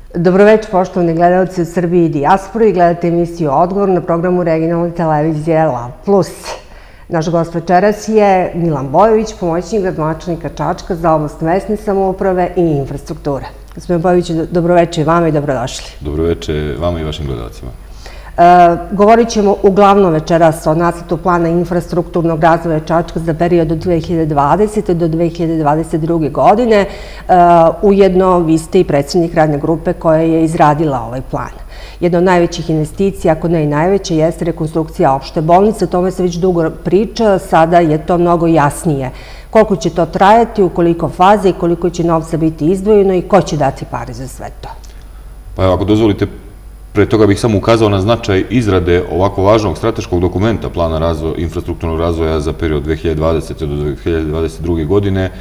Dobroveče, poštovani gledalci u Srbiji i dijaspori. Gledate emisiju Odgovor na programu regionalne televizije Lav Plus. Naš gost večeras je Milan Bojović, pomoćnik gradonačelnika Čačka za oblast mesne samouprave i infrastrukture. Gospodine Bojoviću, dobroveče i vama i dobrodošli. Dobroveče vama i vašim gledalcima. Govorit ćemo uglavnom večeras o nacrtu plana infrastrukturnog razvoja Čačka za period od 2020. do 2022. godine. Ujedno, vi ste i predsjednik radne grupe koja je izradila ovaj plan. Jedna od najvećih investicija, ako ne i najveća, jeste rekonstrukcija opšte bolnice. O tome se već dugo priča, sada je to mnogo jasnije. Koliko će to trajati, u koliko faze i koliko će novca biti izdvojeno i ko će dati pare za sve to? Pa evo, ako dozvolite, pre toga bih samo ukazao na značaj izrade ovako važnog strateškog dokumenta plana infrastrukturnog razvoja za period 2020. do 2022. godine.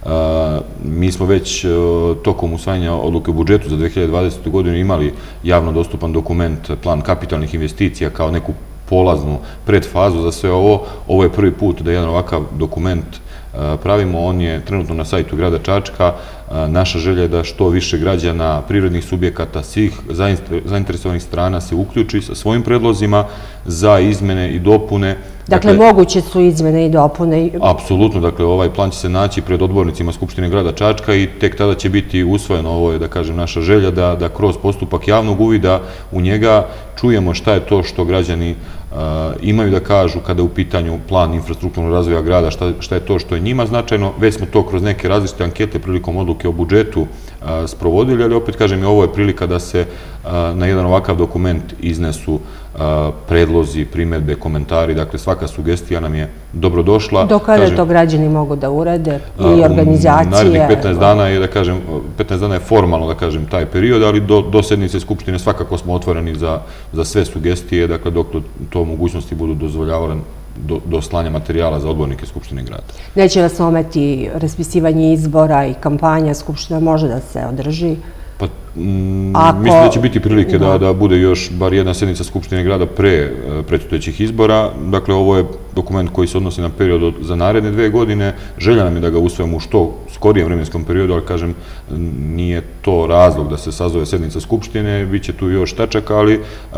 Mi smo već tokom usvajanja odluke o budžetu za 2020. godinu imali javno dostupan dokument, plan kapitalnih investicija kao neku polaznu predfazu za sve ovo. Ovo je prvi put da jedan ovakav dokument pravimo, on je trenutno na sajtu grada Čačka. Naša želja je da što više građana, privrednih subjekata, svih zainteresovanih strana se uključi sa svojim predlozima za izmene i dopune. Dakle, moguće su izmene i dopune? Apsolutno, dakle, ovaj plan će se naći pred odbornicima Skupštine grada Čačka i tek tada će biti usvojeno. Ovo je, da kažem, naša želja da kroz postupak javnog uvida u njega čujemo šta je to što građani imaju da kažu kada je u pitanju plan infrastrukturnog razvoja grada, šta je to što je njima značajno. Već smo to kroz neke različite ankete prilikom odluke o budžetu sprovodili, ali opet kažem i ovo je prilika da se na jedan ovakav dokument iznesu predlozi, primedbe, komentari, dakle svaka sugestija nam je dobrodošla. Do kada to građani mogu da urade i organizacije? Narednih 15 dana je, da kažem, 15 dana je formalno, da kažem, taj period, ali do sednice Skupštine svakako smo otvoreni za sve sugestije, dakle dok to mogućnosti budu dozvoljavale do slanja materijala za odbornike Skupštine grada. Neće vas ometi raspisivanje izbora i kampanja, Skupština može da se održi? Pa, mislim da će biti prilike da bude još bar jedna sednica Skupštine grada pre predstojećih izbora. Dakle, ovo je dokument koji se odnosi na period za naredne 2 godine. Želja nam je da ga usvojimo u što skorijem vremenskom periodu, ali kažem, nije to razlog da se sazove sednica Skupštine, bit će tu još tačaka, ali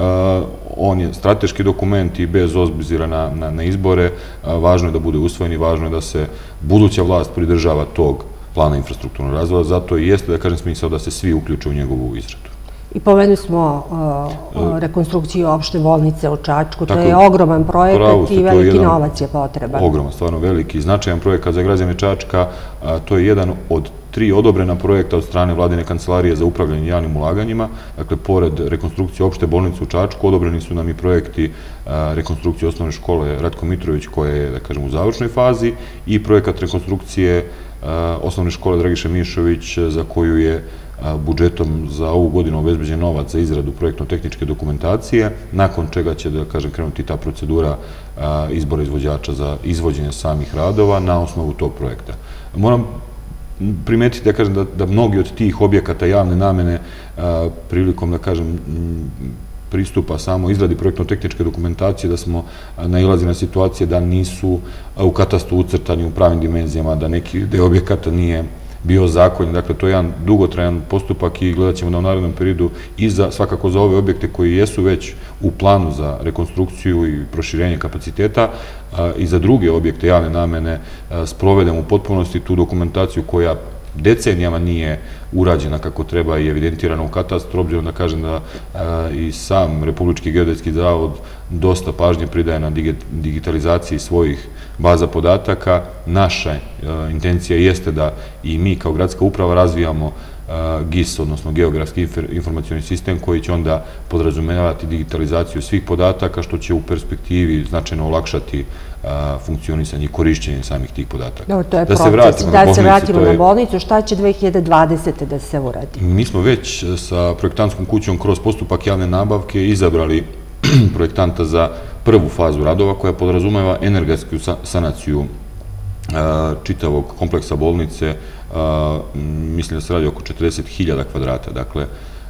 on je strateški dokument i bez obzira na izbore, važno je da bude usvojen i važno je da se buduća vlast pridržava tog plana infrastrukturnog razvoja, zato i jeste, da kažem, smisao da se svi uključe u njegovu izradu. I pomenuli smo rekonstrukciju opšte bolnice u Čačku, to je ogroman projekat i veliki novac je potreban. Ogroman, stvarno veliki, značajan projekat za građane Čačka. To je jedan od 3 odobrena projekta od strane Vladine kancelarije za upravljanje javnim ulaganjima. Dakle, pored rekonstrukcije opšte bolnice u Čačku, odobreni su nam i projekti rekonstrukcije osnovne škole Ratko Mitrović, koja je, da kažem, u završnoj fazi, i projekat rekonstrukcije osnovne škole Dragiša Mišović, za koju je budžetom za ovu godinu obezbeđen novac za izradu projektno-tehničke dokumentacije, nakon čega će, da kažem, krenuti ta procedura izbora izvođača za izvođenje samih radova na osnovu tog projekta. Moram primetiti, da kažem, da mnogi od tih objekata javne namene prilikom, da kažem, pristupa samo izradi projektno-tehničke dokumentacije, da smo nailazili na situacije da nisu u katastru ucrtani u pravim dimenzijama, da neki deo objekata nije bio zakonjen. Dakle, to je jedan dugotrajan postupak i gledat ćemo da u narednom periodu i svakako za ove objekte koji jesu već u planu za rekonstrukciju i proširenje kapaciteta i za druge objekte javne namene sprovedemo u potpunosti tu dokumentaciju koja decenijama nije urađena kako treba i evidentirana u katastru, obzirom da kažem da i sam Republički geodetski zavod dosta pažnje pridaje na digitalizaciji svojih baza podataka. Naša intencija jeste da i mi kao gradska uprava razvijamo GIS, odnosno geografski informacioni sistem, koji će onda podrazumevati digitalizaciju svih podataka, što će u perspektivi značajno olakšati funkcionisanje i korišćenje samih tih podataka. Dobro, to je proces. Da se vratimo na bolnicu, šta će 2020. da se uradi? Mi smo već sa projektantskom kućom kroz postupak javne nabavke izabrali projektanta za prvu fazu radova, koja podrazumeva energetsku sanaciju čitavog kompleksa bolnice. Mislim da se radi oko 40.000 kvadrata. Dakle,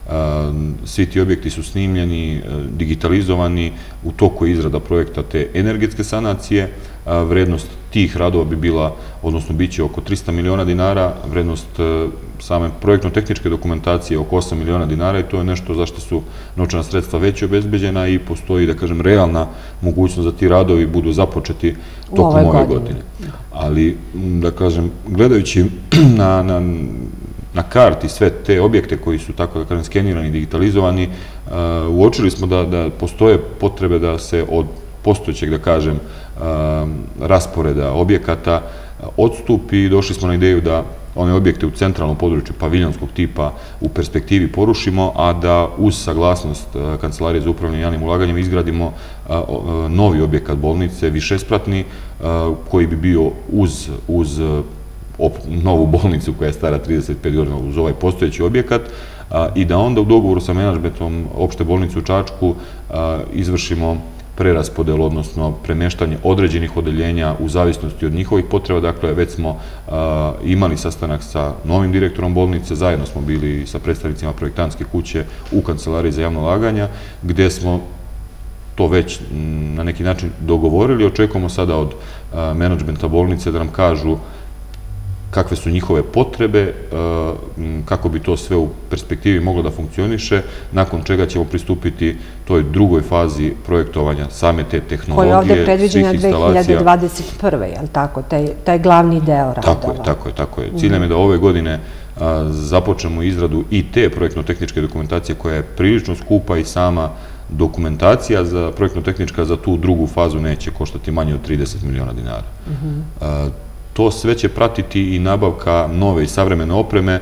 svi ti objekti su snimljeni, digitalizovani, u toku je izrada projekta te energetske sanacije. Vrednost tih radova bi bila, odnosno bit će oko 300 miliona dinara, vrednost same projektno-tehničke dokumentacije oko 8 miliona dinara i to je nešto za što su novčana sredstva već obezbeđena i postoji, da kažem, realna mogućnost da ti radovi budu započeti tokom ove godine. Ali, da kažem, gledajući na karti sve te objekte koji su, tako da kažem, skenirani, digitalizovani, uočili smo da postoje potrebe da se od postojećeg, da kažem, rasporeda objekata odstupi i došli smo na ideju da one objekte u centralnom području paviljonskog tipa u perspektivi porušimo, a da uz saglasnost Kancelarije za upravljanje javnim ulaganjima izgradimo novi objekat bolnice, višespratni, koji bi bio uz novu bolnicu koja je stara 35 godina, uz ovaj postojeći objekat, i da onda u dogovoru sa menadžmentom opšte bolnice u Čačku izvršimo preraspodelu, odnosno premeštanje određenih odeljenja u zavisnosti od njihovih potreba. Dakle, već smo imali sastanak sa novim direktorom bolnice, zajedno smo bili sa predstavnicima projektantske kuće u Kancelariji za javno ulaganja, gde smo to već na neki način dogovorili. Očekujemo sada od menadžmenta bolnice da nam kažu kakve su njihove potrebe, kako bi to sve u perspektivi moglo da funkcioniše, nakon čega ćemo pristupiti toj drugoj fazi projektovanja same te tehnologije, koja je ovdje predviđena 2021. je li tako? Taj glavni deo radova. Tako je. Ciljem je da ove godine započnemo izradu i te projektno-tehničke dokumentacije koja je prilično skupa i sama dokumentacija za projektno-tehnička za tu drugu fazu neće koštati manje od 30 miliona dinara. To sve će pratiti i nabavka nove i savremene opreme,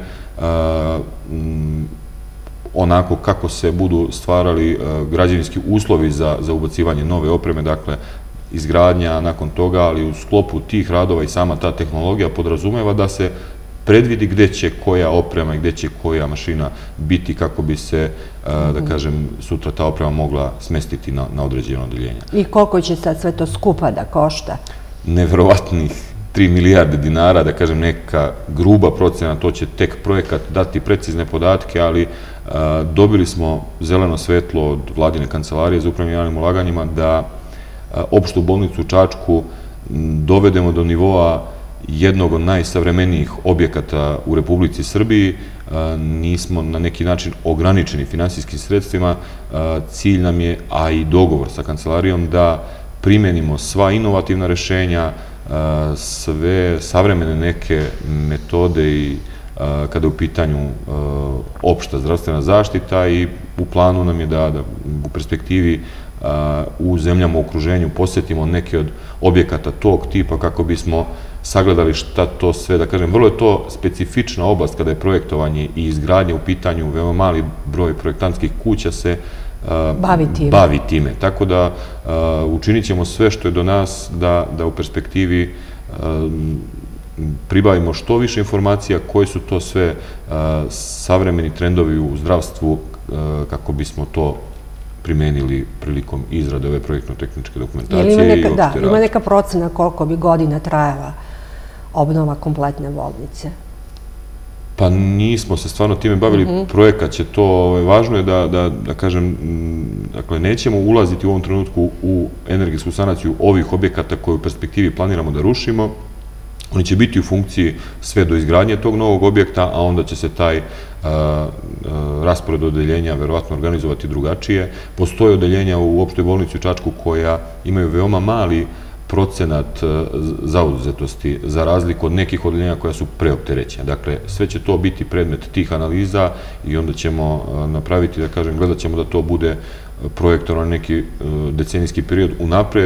onako kako se budu stvarali građevinski uslovi za ubacivanje nove opreme, dakle izgradnja nakon toga, ali u sklopu tih radova i sama ta tehnologija podrazumeva da se predvidi gde će koja oprema i gde će koja mašina biti kako bi se, da kažem, sutra ta oprema mogla smestiti na određeno odeljenje. I koliko će sad sve to skupa da košta? Neverovatnih 3 milijarde dinara, da kažem, neka gruba procena, to će tek projekat dati precizne podatke, ali dobili smo zeleno svetlo od Vladine kancelarije za upravljanje javnim ulaganjima da opštu bolnicu u Čačku dovedemo do nivoa jednog od najsavremenijih objekata u Republici Srbiji. Nismo na neki način ograničeni finansijskim sredstvima. Cilj nam je, a i dogovor sa kancelarijom, da primenimo sva inovativna rešenja, sve savremene neke metode i kada je u pitanju opšta zdravstvena zaštita i u planu nam je da u perspektivi u zemljama u okruženju posetimo neke od objekata tog tipa kako bismo sagledali šta to sve, da kažem, vrlo je to specifična oblast kada je projektovanje i izgradnje u pitanju, veoma mali broj projektantskih kuća se bavi time. Tako da učinit ćemo sve što je do nas da u perspektivi pribavimo što više informacija koji su to sve savremeni trendovi u zdravstvu kako bismo to primenili prilikom izrade ove projektno-tehničke dokumentacije i opšte rade. Ima neka procena koliko bi godina trajala obnova kompletne bolnice? Pa nismo se stvarno time bavili, projekat će to, važno je da kažem, dakle, nećemo ulaziti u ovom trenutku u energetsku sanaciju ovih objekata koje u perspektivi planiramo da rušimo. Oni će biti u funkciji sve do izgradnje tog novog objekta, a onda će se taj raspored odeljenja verovatno organizovati drugačije. Postoje odeljenja u opštoj bolnici u Čačku koja imaju veoma mali procenat zauzetosti za razliku od nekih odeljenja koja su preopterećena. Dakle, sve će to biti predmet tih analiza i onda ćemo napraviti, da kažem, gledat ćemo da to bude projektovano neki decenijski period unapred,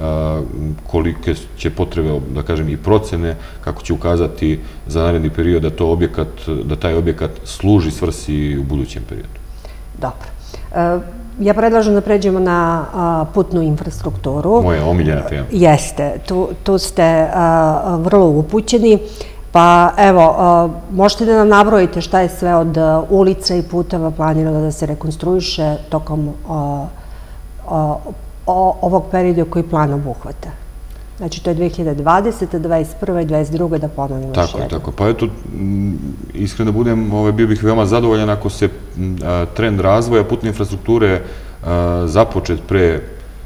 kolike će potrebe, da kažem, i procene, kako će ukazati za naredni period da taj objekat služi svrsi u budućem periodu. Dobro. Ja predlažem da pređemo na putnu infrastrukturu. Moja omiljena tema. Jeste, tu ste vrlo upućeni. Pa evo, možete da nam nabrojite šta je sve od ulica i puteva planirano da se rekonstruiše tokom ovog perioda koji plan obuhvata? Znači, to je 2020. 2021. i 2022. da ponovimo još jedno. Tako. Pa eto, iskreno da budem, bio bih veoma zadovoljan ako se trend razvoja putne infrastrukture započet pre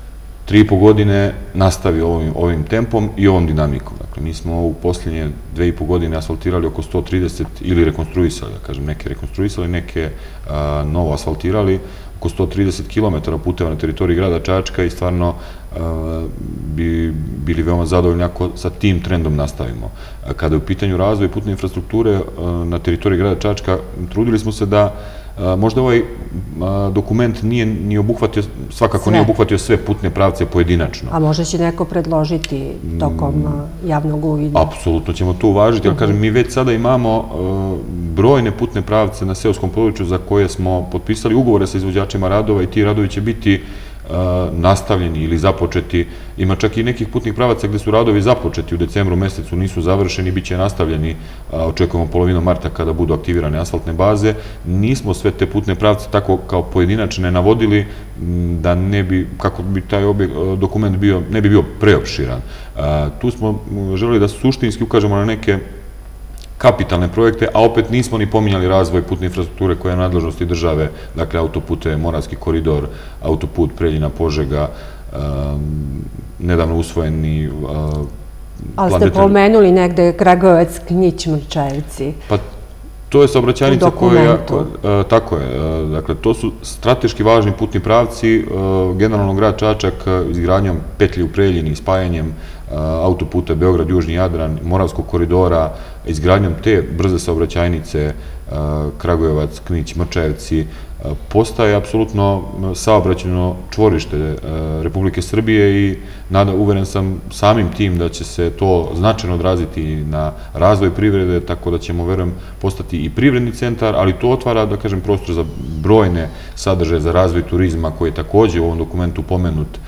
3,5 godine nastavi ovim tempom i ovom dinamikom. Dakle, mi smo u posljednje 2,5 godine asfaltirali oko 130 ili rekonstruisali, da kažem, neke rekonstruisali, neke novo asfaltirali, oko 130 km puteva na teritoriji grada Čačka i stvarno bi bili veoma zadovoljni ako sa tim trendom nastavimo. Kada je u pitanju razvoj putne infrastrukture na teritoriji grada Čačka, trudili smo se da možda ovaj dokument nije ni obuhvatio, svakako nije obuhvatio sve putne pravce pojedinačno. A možda će neko predložiti tokom javnog uvida? Apsolutno ćemo to uvažiti, ali kažem, mi već sada imamo brojne putne pravce na seoskom području za koje smo potpisali ugovore sa izvođačima radova i ti radovi će biti nastavljeni ili započeti. Ima čak i nekih putnih pravaca gde su radovi započeti u decembru mesecu, nisu završeni, bit će nastavljeni, očekujemo polovinom marta kada budu aktivirane asfaltne baze. Nismo sve te putne pravce tako kao pojedinačne navodili da ne bi, kako bi taj dokument bio, ne bi bio preopširan. Tu smo želeli da suštinski ukažemo na neke kapitalne projekte, a opet nismo ni pominjali razvoj putne infrastrukture koja je u nadležnosti države, dakle autopute, Moravski koridor, autoput Preljina-Požega, nedavno usvojeni... Ali ste pomenuli negde Kragujevac, Knić, Mrčajevci. Pa to je saobraćajnica koja... Tako je. Dakle, to su strateški važni putni pravci. Generalno grad Čačak izgradnjom petlje u Preljini, spajanjem autoputa Beograd-Južni Jadran, Moravskog koridora, izgradnjom te brze saobraćajnice Kragujevac, Knić, Mrčajevci, postaje apsolutno saobraćajno čvorište Republike Srbije i uveren sam samim tim da će se to značajno odraziti na razvoj privrede, tako da ćemo, verujem, postati i privredni centar, ali to otvara, da kažem, prostor za brojne sadržaje za razvoj turizma koji je takođe u ovom dokumentu pomenut.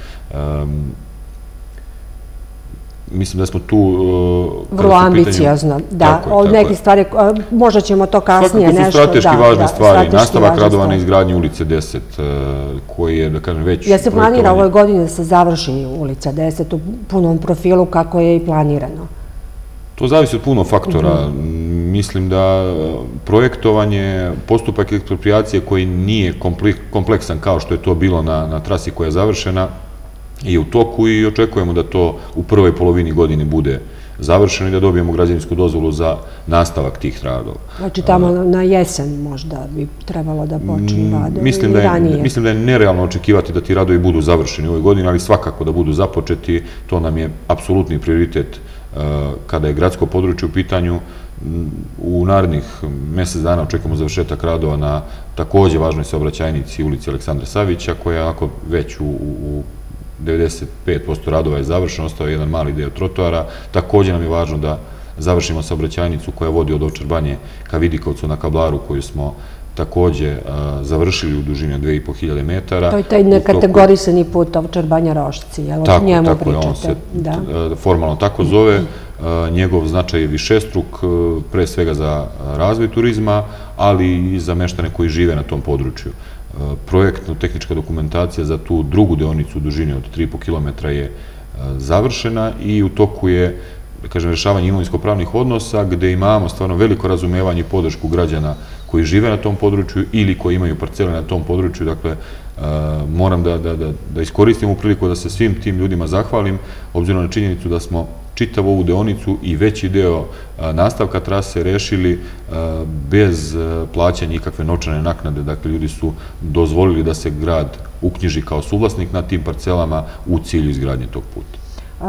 Mislim da smo tu... Vrlo ambiciozno, da. Od nekih stvari, možda ćemo to kasnije nešto... Svakako su strateški važne stvari. Nastavak radova na izgradnji ulice 10, koji je, da kažem, već... Ja se planira ovoj godini da se završi ulica 10 u punom profilu kako je i planirano. To zavisi od puno faktora. Mislim da projektovanje, postupak eksproprijacije koji nije kompleksan kao što je to bilo na trasi koja je završena, je u toku i očekujemo da to u prvoj polovini godine bude završeno i da dobijemo građevinsku dozvolu za nastavak tih radova. Znači tamo na jesen možda bi trebalo da počne radovi i ranije? Mislim da je nerealno očekivati da ti radovi budu završeni u ovoj godini, ali svakako da budu započeti. To nam je apsolutni prioritet kada je gradsko područje u pitanju. U narednih mesec dana očekujemo završetak radova na takođe važnoj saobraćajnici ulici Aleksandra Savića, koja je već u 95% radova je završeno, ostao je jedan mali deo trotoara. Takođe nam je važno da završimo saobraćajnicu koja vodi od Ovčar Banje ka Vidikovcu na Kablaru, koju smo takođe završili u dužini od 2500 metara. To je taj nekategorisani put Ovčar Banja-Rošci, jel o njemu pričate? Tako je, on se formalno tako zove. Njegov značaj je višestruk, pre svega za razvoj turizma, ali i za meštane koji žive na tom području. Projektno-tehnička dokumentacija za tu drugu deonicu u dužini od 3,5 km je završena i u toku je, da kažem, rešavanje imovinsko-pravnih odnosa, gde imamo stvarno veliko razumevanje i podršku građana koji žive na tom području ili koji imaju parcele na tom području. Dakle, moram da iskoristim u priliku da se svim tim ljudima zahvalim, obzirom na činjenicu da smo čitavu ovu deonicu i veći deo nastavka trase rešili bez plaćanja ikakve novčane naknade. Dakle, ljudi su dozvolili da se grad uknjiži kao suvlasnik na tim parcelama u cilju izgradnje tog puta.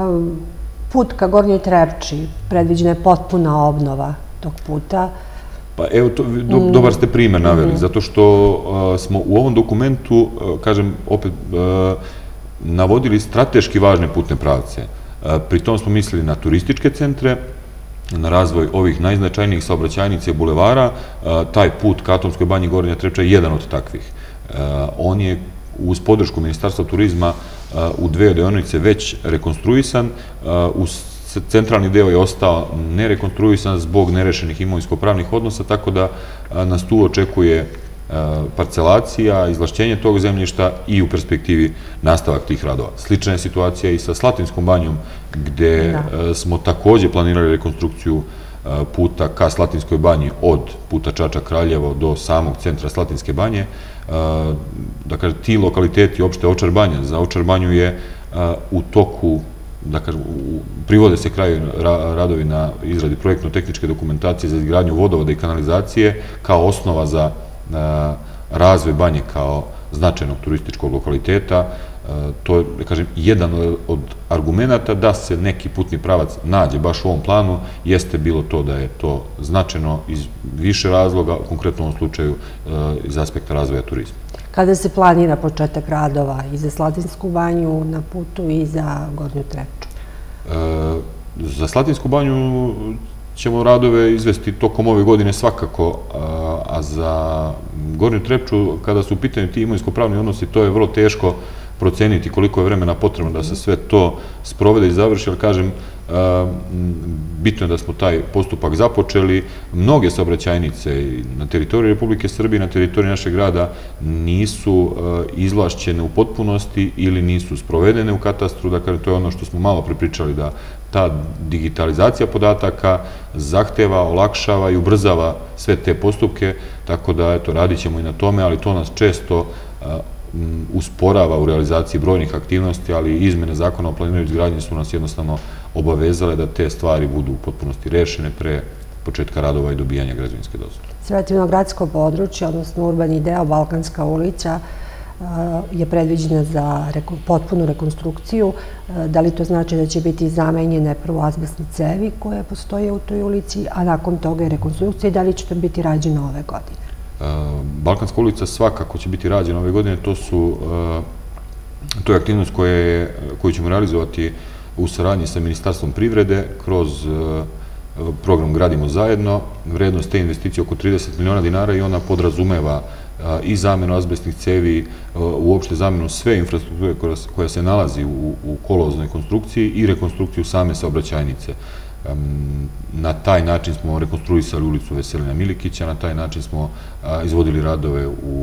Put ka Gornjoj Trepči, predviđena je potpuna obnova tog puta. Pa evo, dobar ste primer naveli, zato što smo u ovom dokumentu, kažem, opet navodili strateški važne putne pravce. Pri tom smo mislili na turističke centre, na razvoj ovih najznačajnijih saobraćajnica i bulevara. Taj put ka Atomskoj banji Gornja Trepča je jedan od takvih. On je uz podršku Ministarstva turizma u dve deonice već rekonstruisan. Centralni deo je ostao nerekonstruisan zbog nerešenih imovinsko-pravnih odnosa, tako da nas tu očekuje parcelacija, izvlašćenje tog zemljišta i u perspektivi nastavak tih radova. Slična je situacija i sa Slatinskom banjom, gde smo takođe planirali rekonstrukciju puta ka Slatinskoj banji od puta Čačak-Kraljevo do samog centra Slatinske banje. Da kažem, ti lokaliteti opšte Ovčar Banja, za Ovčar Banju je u toku, da kažem, privode se kraju radovi na izradi projektno-tehničke dokumentacije za izgradnju vodovoda i kanalizacije kao osnova za razvoj Banje kao značajnog turističkog lokaliteta. To je, da kažem, jedan od argumenta da se neki putni pravac nađe baš u ovom planu, jeste bilo to da je to značajno iz više razloga, konkretno u ovom slučaju iz aspekta razvoja turizma. Kada se planira početak radova i za Slatinsku banju na putu i za Gornju Trepču? Za Slatinsku banju ćemo radove izvesti tokom ove godine svakako, a za Gornju Trepču, kada su u pitanju ti imovinsko-pravni odnosi, to je vrlo teško proceniti koliko je vremena potrebno da se sve to sprovede i završi, ali kažem, bitno je da smo taj postupak započeli. Mnoge saobraćajnice na teritoriji Republike Srbije, na teritoriji našeg grada nisu izvlašćene u potpunosti ili nisu sprovedene u katastru. Dakle, to je ono što smo malo prepričali, da ta digitalizacija podataka zahteva, olakšava i ubrzava sve te postupke, tako da, eto, radit ćemo i na tome, ali to nas često usporava u realizaciji brojnih aktivnosti, ali izmene zakona o planiranju i izgradnji su nas jednostavno obavezale da te stvari budu u potpunosti rešene pre početka radova i dobijanja građevinske dozvole. Svetovnogradsko područje, odnosno urbani deo, Balkanska ulica, je predviđena za potpunu rekonstrukciju. Da li to znači da će biti zamenjene prvo azbestne cevi koje postoje u toj ulici, a nakon toga i rekonstrukcija, i da li će to biti rađeno ove godine? Balkanska ulica svakako će biti rađena ove godine. To je aktivnost koju ćemo realizovati u saradnji sa Ministarstvom privrede kroz program Gradimo zajedno. Vrednost te investicije oko 30 miliona dinara i ona podrazumeva i zamenu azbestnih cevi, uopšte zamenu sve infrastrukture koja se nalazi u kolovoznoj konstrukciji i rekonstrukciju same saobraćajnice. Na taj način smo rekonstruisali ulicu Veselina Milikića, na taj način smo izvodili radove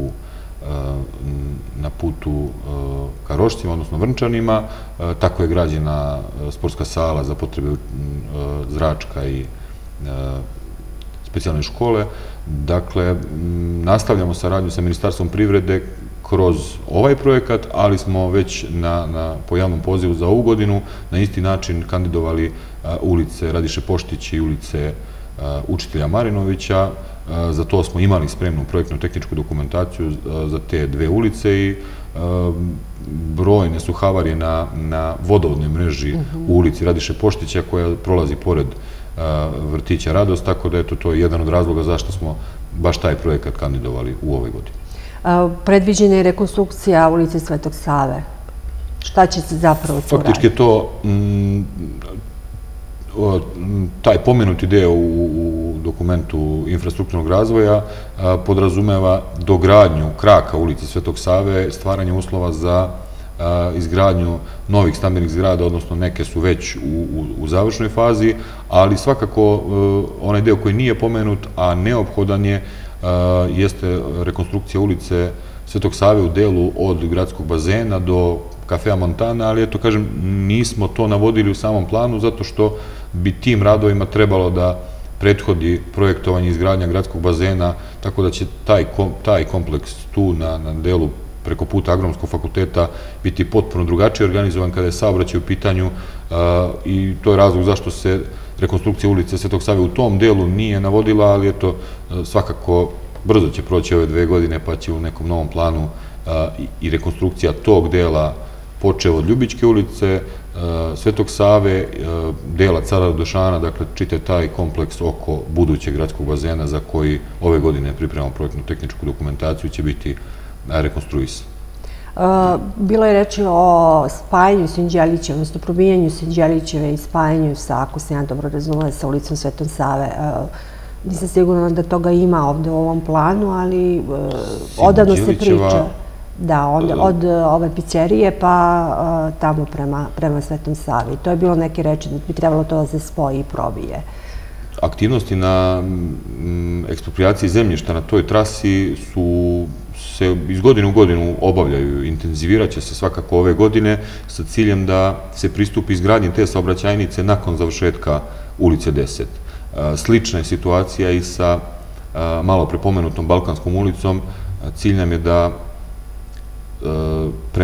na putu ka Rošcima, odnosno Vrnčanima. Tako je građena sportska sala za potrebe Zračka i specijalne škole. Dakle, nastavljamo saradnju sa Ministarstvom privrede kroz ovaj projekat, ali smo već po javnom pozivu za ovu godinu na isti način kandidovali ulice Radiše Poštić i ulice Učitelja Marinovića. Za to smo imali spremnu projektno-tehničku dokumentaciju za te dve ulice i brojne su havarije na vodovodnoj mreži u ulici Radiše Poštića koja prolazi pored vrtića Radost, tako da to je jedan od razloga zašto smo baš taj projekat kandidovali u ovoj godini. Predviđena je rekonstrukcija ulice Svetog Save. Šta će se zapravo tu raditi? Faktički je to taj pomenuti deo u dokumentu infrastrukturnog razvoja podrazumeva dogradnju kraka ulici Svetog Save, stvaranje uslova za izgradnju novih stambenih zgrada, odnosno neke su već u završnoj fazi, ali svakako onaj deo koji nije pomenut, a neophodan je, jeste rekonstrukcija ulice Svetog Save u delu od gradskog bazena do kafea Montana, ali eto, kažem, nismo to navodili u samom planu zato što bi tim radovima trebalo da prethodi projektovanje i izgradnja gradskog bazena, tako da će taj kompleks tu na delu preko puta Agronomskog fakulteta biti potpuno drugačije organizovan kada je saobraćaj u pitanju i to je razlog zašto se rekonstrukcija ulice Svetog Save u tom delu nije navodila, ali eto, svakako brzo će proći ove 2 godine pa će u nekom novom planu i rekonstrukcija tog dela počeo od Ljubičke ulice, Svetog Save, dela Cara Radošana, dakle čitav taj kompleks oko budućeg gradskog bazena za koji ove godine pripremamo projektno-tehničku dokumentaciju će biti rekonstruisan. Bilo je reči o spajanju Sinđelića, odnosno probijanju Sinđelićeve i spajanju sa, ako se ja dobro razumela, sa ulicom Svetog Save. Nisam sigurna da toga ima ovde u ovom planu, ali odavno se priča. Da, od ove pizzerije pa tamo prema Svetom Savi. To je bilo neke reči da bi trebalo to da se spoji i probije. Aktivnosti na eksproprijaciji zemljišta na toj trasi se iz godine u godinu obavljaju. Intenzivirat će se svakako ove godine sa ciljem da se pristupi izgradnji te saobraćajnice nakon završetka ulice 10. Slična je situacija i sa malo prepomenutom Balkanskom ulicom. Cilj nam je da prema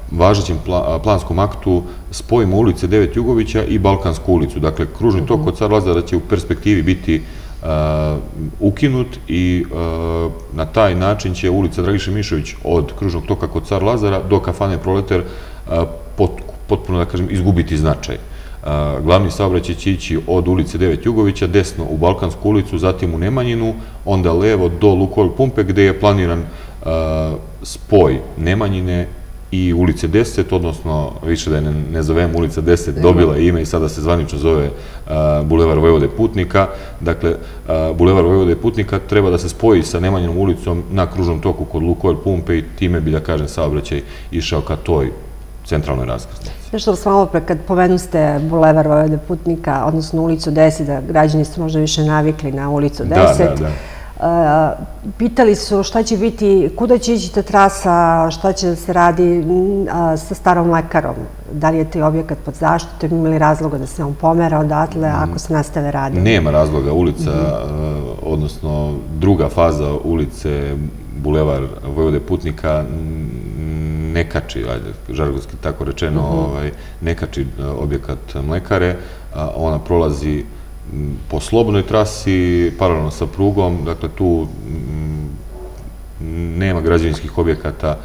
važećem planskom aktu spojimo ulice 9 Jugovića i Balkansku ulicu. Dakle, kružni tok od Car Lazara će u perspektivi biti ukinut i na taj način će ulica Dragiše Mišović od kružnog toka kod Car Lazara do kafane Proletar potpuno, da kažem, izgubiti značaj. Glavni saobraćaj će ići od ulice 9 Jugovića, desno u Balkansku ulicu, zatim u Nemanjinu, onda levo do Lukoil pumpe, gde je planiran spoj Nemanjine i ulice 10, odnosno više da je ne zovemo ulica 10, dobila ime i sada se zvanično zove Bulevar Vojvode Putnika. Dakle, Bulevar Vojvode Putnika treba da se spoji sa Nemanjinom ulicom na kružnom toku kod Lukoil pumpe i time bi, da kažem, saobraćaj išao ka toj centralnoj raskrsnici. Nešto vas malo pre, kad pomenuste Bulevar Vojvode Putnika, odnosno ulicu 10, da građani su možda više navikli na ulicu 10. Pitali su šta će biti, kuda će ići ta trasa, šta će da se radi sa starom mlekarom. Da li je taj objekat pod zaštitom, ima li razloga da se on pomera odatle ako se nastave raditi? Nema razloga. Ulica, odnosno druga faza ulice Bulevar Vojvode Putnika ne kači, žargonski tako rečeno, ne kači objekat mlekare. Ona prolazi po slobodnoj trasi, paralelno sa prugom, dakle tu nema građevinskih objekata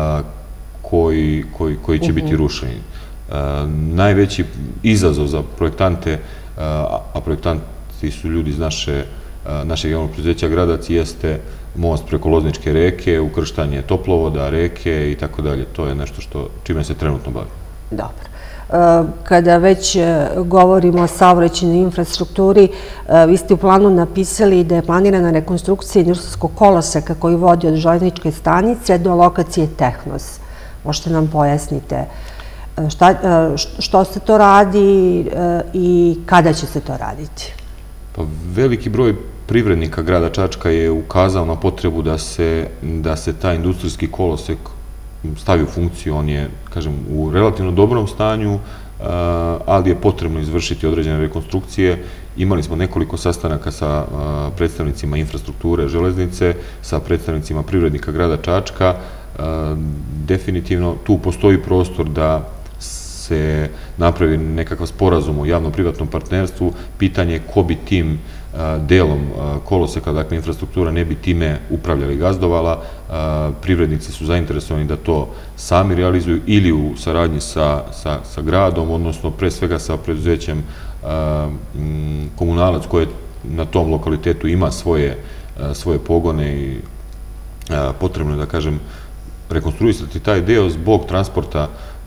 koji će biti rušeni. Najveći izazov za projektante, a projektanti su ljudi iz našeg javnog preduzeća Gradac, jeste most preko Lozničke reke, ukrštanje toplovoda, reke i tako dalje. To je nešto čime se trenutno bavi. Dobro. Kada već govorimo o saobraćajnoj infrastrukturi, vi ste u planu napisali da je planirana rekonstrukcija industrijskog koloseka koji vodi od železničke stanice do lokacije Tehnos. Možete nam pojasnite što se to radi i kada će se to raditi? Pa veliki broj privrednika grada Čačka je ukazao na potrebu da se taj industrijski kolosek stavi u funkciju. On je, kažem, u relativno dobrom stanju, ali je potrebno izvršiti određene rekonstrukcije. Imali smo nekoliko sastanaka sa predstavnicima infrastrukture železnice, sa predstavnicima privrednika grada Čačka. Definitivno tu postoji prostor da se napravi nekakav sporazum o javno-privatnom partnerstvu. Pitanje je ko bi tim delom koloseka, dakle infrastruktura, ne bi time upravljali, gazdovala. Privrednici su zainteresovani da to sami realizuju ili u saradnji sa gradom, odnosno pre svega sa preduzećem Komunalac, koje na tom lokalitetu ima svoje pogone i potrebno je, da kažem, rekonstruisati taj deo zbog transporta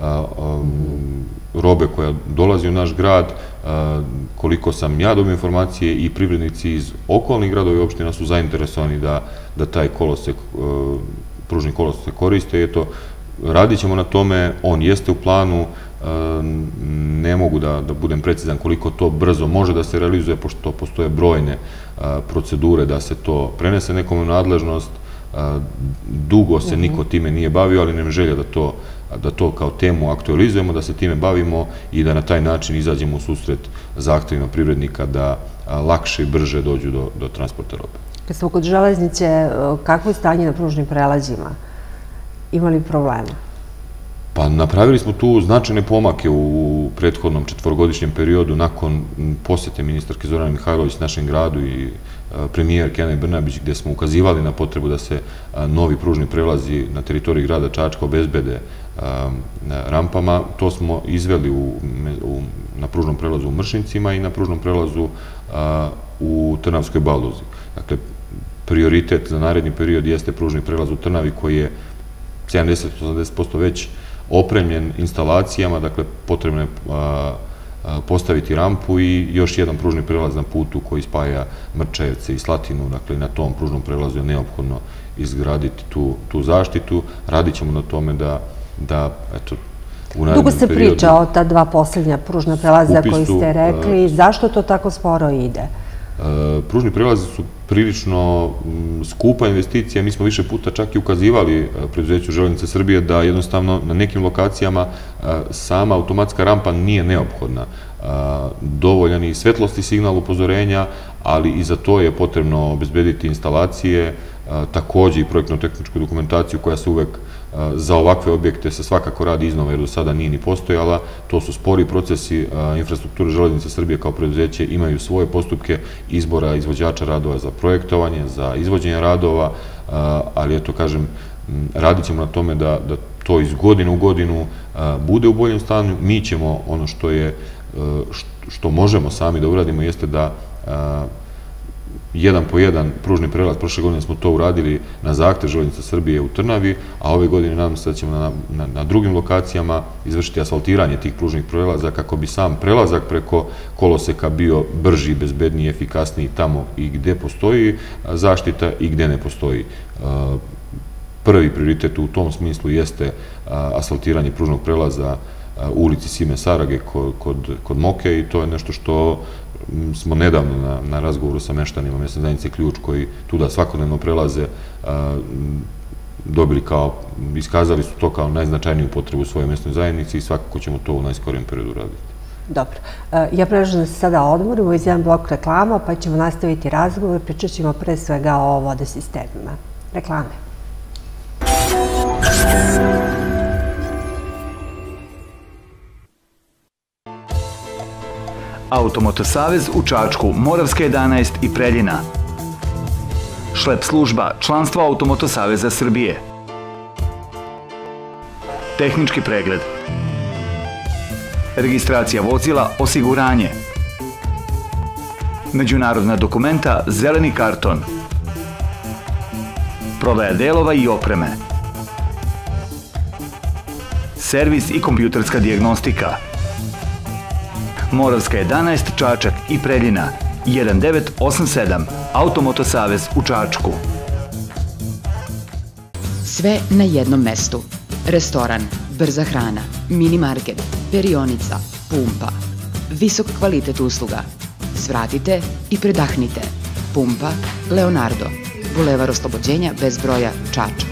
robe koja dolazi u naš grad. Koliko sam ja dobio informacije, i privrednici iz okolnih gradova i opština su zainteresovani da taj kolosek, pružni kolosek koriste. Eto, radit ćemo na tome, on jeste u planu, ne mogu da budem precizan koliko to brzo može da se realizuje, pošto postoje brojne procedure da se to prenese nekom u nadležnost. Dugo se niko time nije bavio, ali nam je želja da to kao temu aktualizujemo, da se time bavimo i da na taj način izađemo u susret zahtevima privrednika da lakše i brže dođu do transporta robe. Kad smo kod železnice, kakvo je stanje na pružnim prelazima? Ima li problema? Pa napravili smo tu značajne pomake u prethodnom četvorogodišnjem periodu nakon posete ministarke Zorane Mihajlović našem gradu i premijerke Ane Brnabić, gde smo ukazivali na potrebu da se novi pružni prelazi na teritoriji grada Čačka obezbede rampama. To smo izveli na pružnom prelazu u Mršincima i na pružnom prelazu u Trnavskoj Baluzi. Dakle, prioritet za naredni period jeste pružni prelaz u Trnavi, koji je 70-80% već opremljen instalacijama. Dakle, potrebno je postaviti rampu i još jedan pružni prelaz na putu koji spaja Mrčajevce i Slatinu. Dakle, na tom pružnom prelazu je neophodno izgraditi tu zaštitu. Radit ćemo na tome da eto, u narednom periodu... Dugo se priča o ta dva posljednja pružna prelaza koji ste rekli. Zašto to tako sporo ide? Pružni prelazi su prilično skupa investicija. Mi smo više puta čak i ukazivali preduzeću Železnice Srbije da jednostavno na nekim lokacijama sama automatska rampa nije neophodna. Dovoljan i svetlosti signal upozorenja, ali i za to je potrebno obezbediti instalacije, takođe i projektno-tehničku dokumentaciju koja se uvek za ovakve objekte se svakako radi iznova, jer do sada nije ni postojala. To su spori procesi. Infrastrukture Železnice Srbije kao preduzeće imaju svoje postupke izbora izvođača radova za projektovanje, za izvođenje radova, ali eto, kažem, radit ćemo na tome da to iz godine u godinu bude u boljem stanju. Mi ćemo, ono što možemo sami da uradimo, jeste da jedan po jedan pružni prelaz, prošle godine smo to uradili na zahtev Železnice Srbije u Trnavi, a ove godine nadam se da ćemo na drugim lokacijama izvršiti asfaltiranje tih pružnih prelaza kako bi sam prelazak preko koloseka bio brži, bezbedniji, efikasniji tamo i gde postoji zaštita i gde ne postoji. Prvi prioritet u tom smislu jeste asfaltiranje pružnog prelaza u ulici Sime Sarage kod Moke i to je nešto što smo nedavno na razgovoru sa meštanima mesne zajednice Ključ koji tuda svakodnevno prelaze dobili iskazali su to kao najznačajniju potrebu u svojoj mesnoj zajednici i svakako ćemo to u najskorijem periodu raditi. Dobro. Ja predlažem da se sada odmorimo iz jedan blok reklama pa ćemo nastaviti razgovor, pričat ćemo pre svega o vodosistemima. Reklame. Automotosavez u Čačku, Moravska 11 i Preljina. Šlep služba, članstvo Automotosaveza Srbije. Tehnički pregled. Registracija vozila, osiguranje. Međunarodna dokumenta, zeleni karton. Prodaja delova i opreme. Servis i kompjuterska dijagnostika. Moravska 11, Čačak i Preljina, 1987, Automotosavez u Čačku. Sve na jednom mestu. Restoran, brza hrana, mini market, perionica, pumpa. Visok kvalitet usluga. Svratite i predahnite. Pumpa Leonardo. Bulevar Oslobođenja bez broja, Čačak.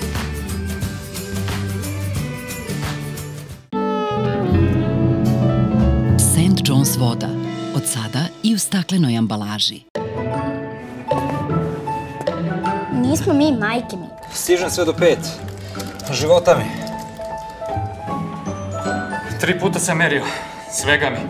St. John's voda. Od sada i u staklenoj ambalaži. Nismo mi, majke mi. Stižem sve do 5. Života mi. 3 puta sam merio. Svega mi.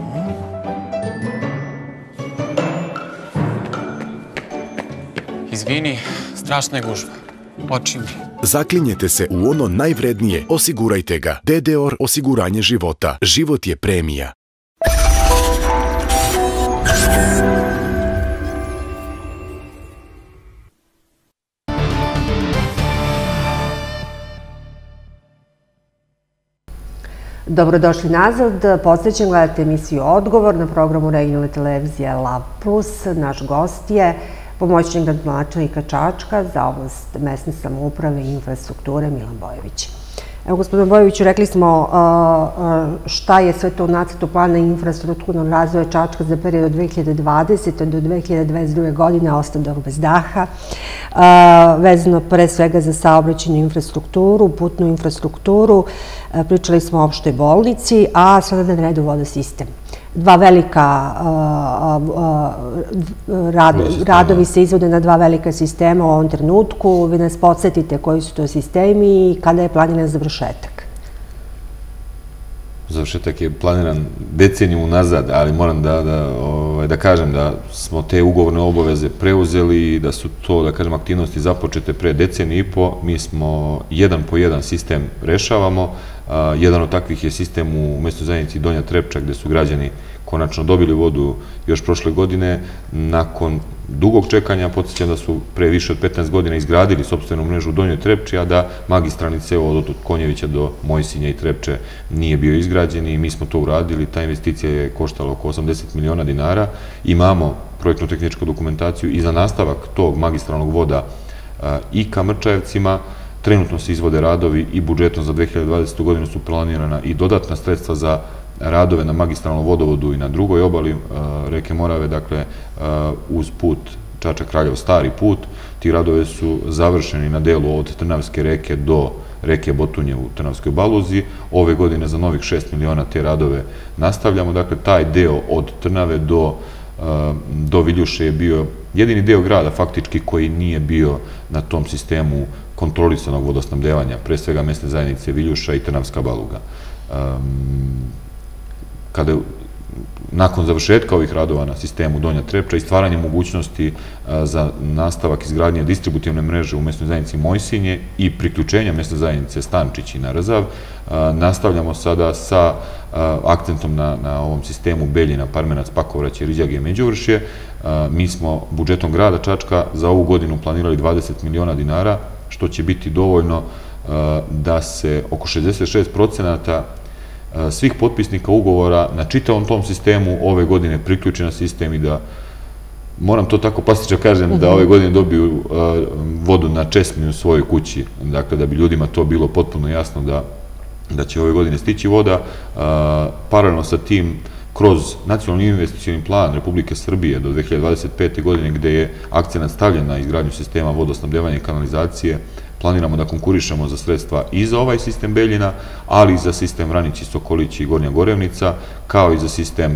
Izvini, strašna je gužva. Oči mi. Zaklinjete se u ono najvrednije, osigurajte ga. DDOR osiguranje života. Život je premija. Dobrodošli nazad. Podsećam, gledate emisiju Odgovor na programu regionalne televizije Lav Plus. Naš gost je pomoćnik gradonačelnika Čačka za oblast mesne samouprave i infrastrukture Milan Bojović. Evo, gospodine Bojoviću, rekli smo šta je sve to u nacrtu plana infrastrukturnog razvoja Čačka za period od 2020. do 2022. godine, ostao bez daha, vezano pre svega za saobraćajnu infrastrukturu, putnu infrastrukturu, pričali smo o opštoj bolnici, a sada na redu vodosistem. Dva velika radovi se izvode na dva velika sistema u ovom trenutku. Vi nas podsjetite koji su to sistemi i kada je planiran završetak? Završetak je planiran deceniju nazad, ali moram da kažem da smo te ugovorne obaveze preuzeli i da su to, da kažem, aktivnosti započete pre deceniju i po. Mi smo jedan po jedan sistem rešavamo. Jedan od takvih je sistem u mesnoj zajednici Donja Trepča, gde su građani konačno dobili vodu još prošle godine. Nakon dugog čekanja, podsjećam da su pre više od 15 godina izgradili sopstvenu mrežu u Donjoj Trepči, a da magistralni cevovod od Konjevića do Mojsinja i Trepče nije bio izgrađen i mi smo to uradili. Ta investicija je koštala oko 80 miliona dinara. Imamo projektno-tehničku dokumentaciju i za nastavak tog magistralnog voda i ka Mrčajevcima. Trenutno se izvode radovi i budžetom za 2020. godinu su planirana i dodatna sredstva za radove na magistralnom vodovodu i na drugoj obali reke Morave, dakle uz put Čačak-Kraljevo stari put. Ti radove su završeni na delu od Trnavske reke do reke Botunje u Trnavskoj Baluzi. Ove godine za novih 6 miliona te radove nastavljamo. Dakle, taj deo od Trnave do do Viljuše je bio jedini deo grada faktički koji nije bio na tom sistemu kontrolisanog vodosnabdevanja, pre svega mesne zajednice Viljuša i Trnavska Baluga. Kada nakon završetka ovih radova na sistemu Donja Trepča i stvaranje mogućnosti za nastavak izgradnje distributivne mreže u mesnoj zajednici Mojsinje i priključenja mesne zajednice Stančić i Narazav, nastavljamo sada sa akcentom na ovom sistemu Beljina, Parmenac, Pakovraće, Riđage i Međuvršje. Mi smo budžetom grada Čačka za ovu godinu planirali 20 miliona dinara, što će biti dovoljno da se oko 66% svih potpisnika ugovora na čitavom tom sistemu ove godine priključi na sistem i da, moram to tako plastično kažem, da ove godine dobiju vodu na česmi u svojoj kući. Dakle, da bi ljudima to bilo potpuno jasno da će ove godine stići voda. Paralelno sa tim, kroz nacionalni investicioni plan Republike Srbije do 2025. godine, gde je akcenat stavljen na izgradnju sistema vodosnabdevanja i kanalizacije, planiramo da konkurišemo za sredstva i za ovaj sistem Beljina, ali i za sistem Vranići, Sokolići i Gornja Gorevnica, kao i za sistem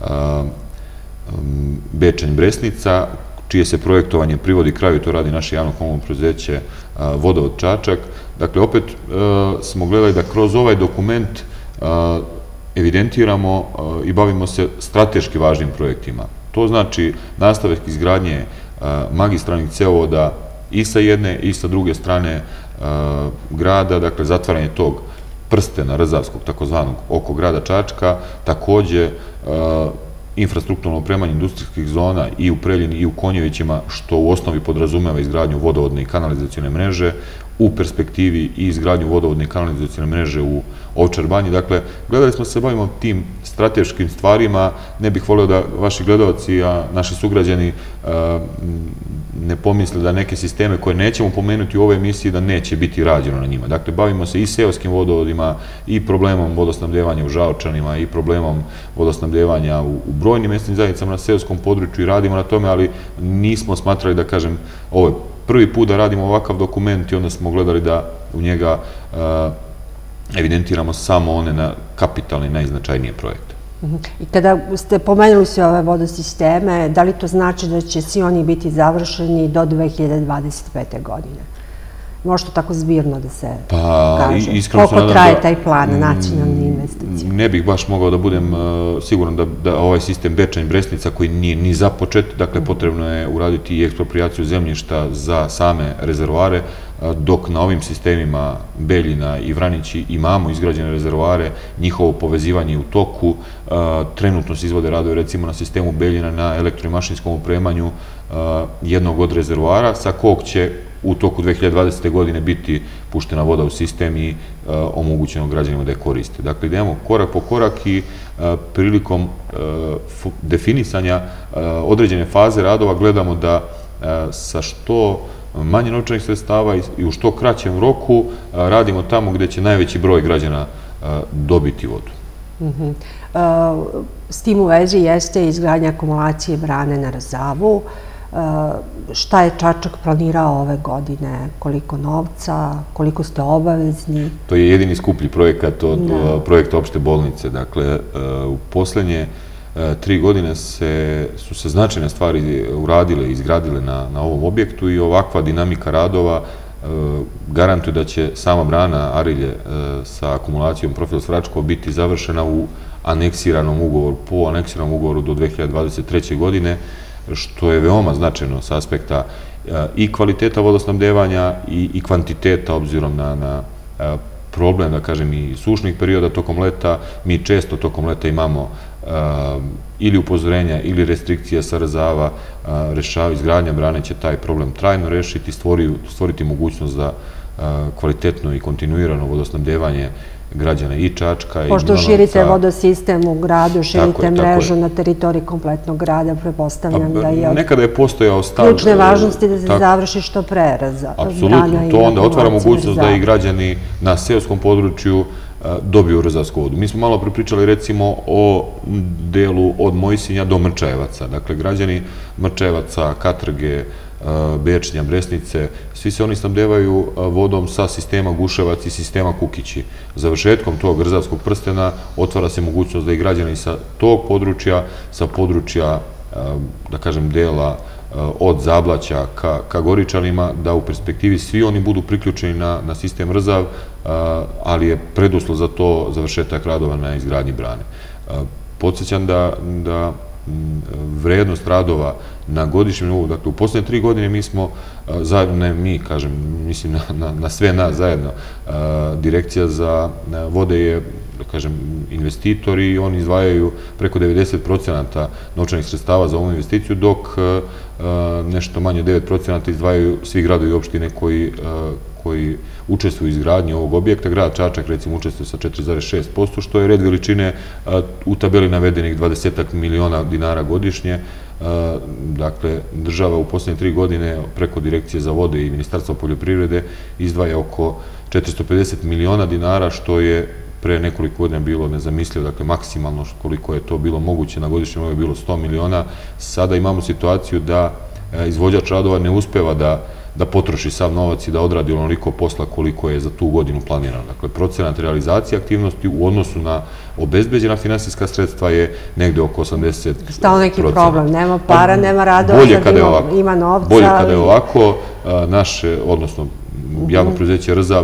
Bečanj-Bresnica, čije se projektovanje privodi kraju, to radi naše javno komunalno preduzeće Vodovod Čačak. Dakle, opet smo gledali da kroz ovaj dokument evidentiramo i bavimo se strateški važnim projektima. To znači nastavak izgradnje magistralnih cevovoda i sa jedne i sa druge strane grada, dakle zatvaranje tog prstena Rzavskog, takozvanog, oko grada Čačka, takođe infrastrukturno opremanje industrijskih zona i u Preljini i u Konjevićima, što u osnovi podrazumeva izgradnju vodovodne i kanalizacione mreže, u perspektivi i izgradnju vodovodne i kanalizacione mreže u Ovčar Banji. Dakle, gledali smo se bavimo tim strateškim stvarima. Ne bih volio da vaši gledalci, a naši sugrađani ne pomisle da neke sisteme koje nećemo pomenuti u ovoj emisiji da neće biti rađeno na njima. Dakle, bavimo se i seoskim vodovodima i problemom vodosnabdevanja u Žaočanima i problemom vodosnabdevanja u brojnim mesnim zajednicama na seoskom području i radimo na tome, ali nismo smatrali, da kažem, ovo je prvi put da radimo ovakav dokument i onda smo gledali da u njega evidentiramo samo one kapitalne i najznačajnije projekte. I kada ste pomenuli sve ove vodosisteme, da li to znači da će svi oni biti završeni do 2025. godine? Možda tako zbirno da se kaže. Koliko traje taj plan nacionalni investicija? Ne bih baš mogao da budem siguran da ovaj sistem Bečanj-Bresnica, koji nije ni započet, dakle potrebno je uraditi i eksproprijaciju zemljišta za same rezervoare, dok na ovim sistemima Beljina i Vranići imamo izgrađene rezervoare, njihovo povezivanje u toku, trenutno se izvode radovi recimo na sistemu Beljina na elektro- i mašinskom opremanju jednog od rezervoara, sa kog će u toku 2020. godine biti puštena voda u sistem i omogućeno građanima da je koriste. Dakle, idemo korak po korak i prilikom definisanja određene faze radova gledamo da sa što manje novčanih sredstava i u što kraćem roku radimo tamo gde će najveći broj građana dobiti vodu. S tim u vezi jeste izgradnja akumulacije brane na Rzavu. Šta je Čačak planirao ove godine? Koliko novca? Koliko ste obavezni? To je jedini skuplji projekat od projekta opšte bolnice. Dakle, u poslednje 3 godine su se značajne stvari uradile i izgradile na ovom objektu i ovakva dinamika radova garantuje da će sama brana Arilje sa akumulacijom Profil Svračko biti završena u aneksiranom ugovoru do 2023. godine, što je veoma značajno s aspekta i kvaliteta vodosnabdevanja i kvantiteta, obzirom na problem, da kažem, i sušnih perioda tokom leta. Mi često tokom leta imamo ili upozorenja ili restrikcija sa Rzava. Izgradnja brane će taj problem trajno rešiti, stvoriti mogućnost za kvalitetno i kontinuirano vodosnabdevanje građana i Čačka. Pošto širite vodosistem u gradu, širite mrežu na teritoriji kompletnog grada, prepostavljam da je nekada je postojao stav ključne važnosti da se završi što pre brana. Apsolutno, to onda otvara mogućnost da i građani na seoskom području dobiju Rzavsku vodu. Mi smo malo pripričali recimo o delu od Mojsinja do Mrčajevaca. Dakle, građani Mrčajevaca, Katrge, Bečnja, Bresnice, svi se oni snabdevaju vodom sa sistema Guševac i sistema Kukići. Završetkom tog Rzavskog prstena otvara se mogućnost da i građani sa tog područja, sa područja da kažem, dela od Zablaća ka Goričanima, da u perspektivi svi oni budu priključeni na sistem Rzav, ali je preduslov za to završetak radova na izgradnji brane. Podsjećam da vrednost radova na godišnjem nivou, dakle u posljednje 3 godine mi smo zajedno, ne mi, kažem, mislim na sve nas zajedno, Direkcija za vode je, da kažem, investitor i oni izdvajaju preko 90% novčanih sredstava za ovu investiciju, dok nešto manje 9% izdvajaju svi gradovi i opštine koji učestvuju u izgradnji ovog objekta. Grad Čačak, recimo, učestvuje sa 4,6%, što je red veličine u tabeli navedenih 20 miliona dinara godišnje. Dakle, država u posljednje 3 godine preko Direkcije za vode i Ministarstva poljoprivrede izdvaja oko 450 miliona dinara, što je pre nekoliko godina bilo nezamislivo, dakle maksimalno koliko je to bilo moguće na godišnjem nivou je bilo 100 miliona. Sada imamo situaciju da izvođač radova ne uspeva da potroši sav novac i da odradi onoliko posla koliko je za tu godinu planirano. Dakle, procenat realizacije aktivnosti u odnosu na obezbeđena finansijska sredstva je negde oko 80%. Stalo neki problem, nema para, nema radova, ima novca. Bolje kada je ovako, naše, odnosno javno preduzeće Rzav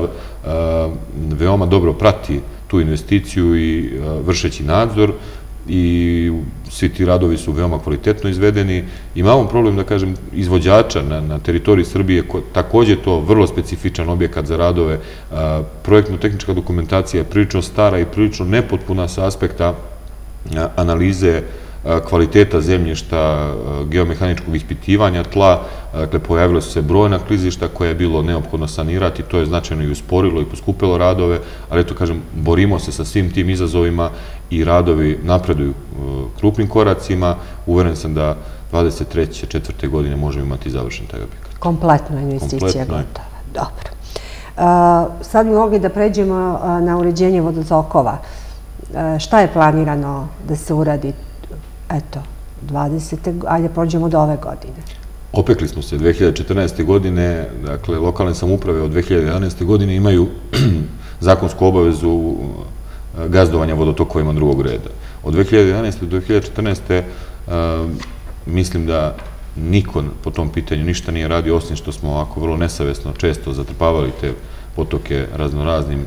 veoma dobro prati tu investiciju i vršeći nadzor i svi ti radovi su veoma kvalitetno izvedeni. Imamo problem, da kažem, izvođača na teritoriji Srbije, takođe to vrlo specifičan objekat za radove. Projektno-tehnička dokumentacija je prilično stara i prilično nepotpuna sa aspekta analize kvaliteta zemljišta, geomehaničkog ispitivanja tla. Dakle, pojavile su se brojna klizišta koje je bilo neophodno sanirati, to je značajno i usporilo i poskupilo radove, ali eto, kažem, borimo se sa svim tim izazovima i radovi napreduju krupnim koracima. Uveren sam da 23. 4. godine možemo imati završen taj objekat. Kompletno investicija gotova. Dobro. Sad bi mogli da pređemo na uređenje vodotokova. Šta je planirano da se uradi? Eto, 20. ajde prođemo do ove godine. Opekli smo se 2014. godine, dakle, lokalne samouprave od 2011. godine imaju zakonsku obavezu gazdovanja vodotokovima drugog reda. Od 2011. do 2014. Mislim da niko po tom pitanju ništa nije radio, osim što smo ovako vrlo nesavesno često zatrpavali te potoke raznoraznim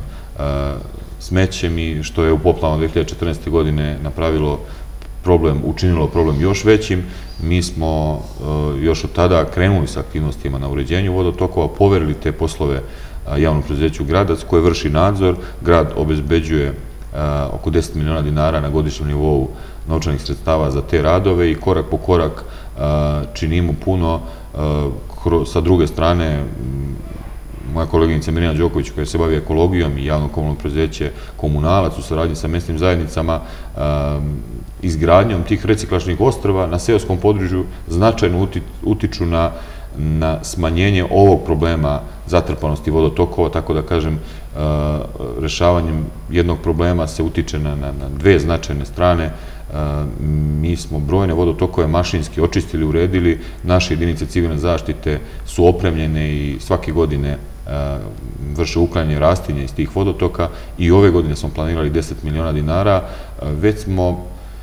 smećem i što je u poplavama 2014. godine napravilo učinilo problem još većim. Mi smo još od tada krenuli sa aktivnostima na uređenju vodotokova, poverili te poslove javnom preduzeću Gradac koje vrši nadzor. Grad obezbeđuje oko 10 miliona dinara na godišnjem nivou novčanih sredstava za te radove i korak po korak činimo puno. Sa druge strane, moja koleginica Mirjana Đoković, koja se bavi ekologijom i javno komunalno preduzeće Komunalac u saradnji sa mesnim zajednicama, izgradnjom tih reciklažnih ostrva na seoskom području značajno utiču na smanjenje ovog problema zatrpanosti vodotokova, tako da kažem, rešavanjem jednog problema se utiče na dve značajne strane. Mi smo brojne vodotokove mašinski očistili, uredili, naše jedinice civilne zaštite su opremljene i svake godine vrše uklanjanje rastinja iz tih vodotoka i ove godine smo planirali 10 miliona dinara. Već smo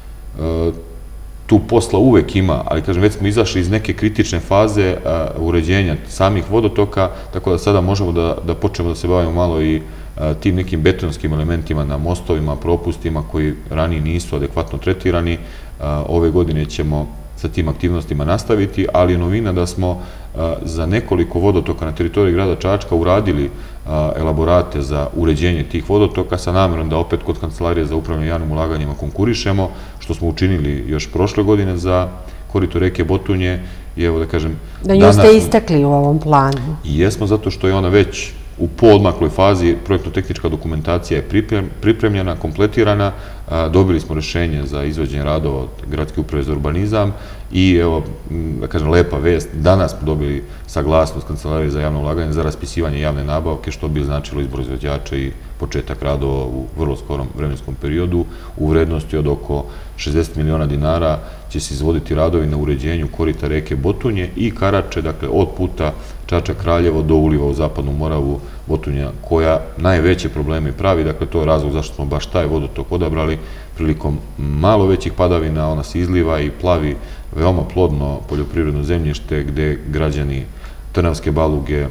tu posla uvek ima, ali kažem, već smo izašli iz neke kritične faze uređenja samih vodotoka, tako da sada možemo da počnemo da se bavimo malo i tim nekim betonskim elementima na mostovima, propustima koji ranije nisu adekvatno tretirani. Ove godine ćemo sa tim aktivnostima nastaviti, ali je novina da smo za nekoliko vodotoka na teritoriji grada Čačka uradili elaborate za uređenje tih vodotoka sa namerom da opet kod Kancelarije za upravljanje javnim ulaganjima konkurišemo, što smo učinili još prošle godine za korito reke Botunje i evo da kažem... Da nju ste istakli u ovom planu. I jesmo, zato što je ona već u poodmakloj fazi, projektno-tehnička dokumentacija je pripremljena, kompletirana, dobili smo rešenje za izvođenje radova od Gradske uprave za urbanizam i evo, da kažem, lepa vest, danas smo dobili saglasnost Kancelarije za javno ulaganje za raspisivanje javne nabavke, što bi značilo izbor izvođača i početak radova u vrlo skorom vremenskom periodu. U vrednosti od oko 60 miliona dinara će se izvoditi radovi na uređenju korita reke Botunje i Karače, dakle od puta Čačak-Kraljevo do uliva u Zapadnu Moravu Botunja, koja najveće probleme pravi. Dakle, to je razlog zašto smo baš taj vodotok odabrali. Prilikom malo većih padavina ona se izliva i plavi veoma plodno poljoprivredno zemljište gde građani Trnavske Baluge,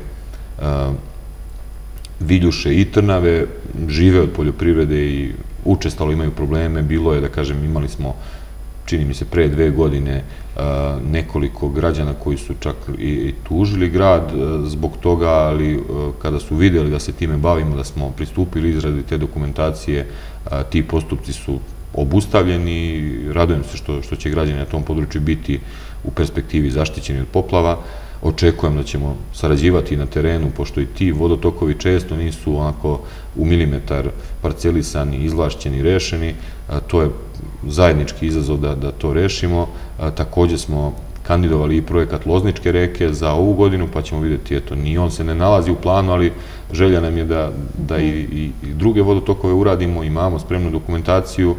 Viljuše i Trnave žive od poljoprivrede i učestalo imaju probleme. Bilo je, da kažem, imali smo, čini mi se, pre 2 godine nekoliko građana koji su čak i tužili grad zbog toga, ali kada su vidjeli da se time bavimo, da smo pristupili izradi te dokumentacije, ti postupci su obustavljeni. Radujem se što će građani na tom području biti u perspektivi zaštićeni od poplava. Očekujem da ćemo sarađivati na terenu, pošto i ti vodotokovi često nisu onako u milimetar parcelisani, izvlašćeni, rešeni. To je zajednički izazov da to rešimo. Također smo kandidovali i projekat Lozničke reke za ovu godinu, pa ćemo vidjeti, eto, ni on se ne nalazi u planu, ali želja nam je da i druge vodotokove uradimo, imamo spremnu dokumentaciju.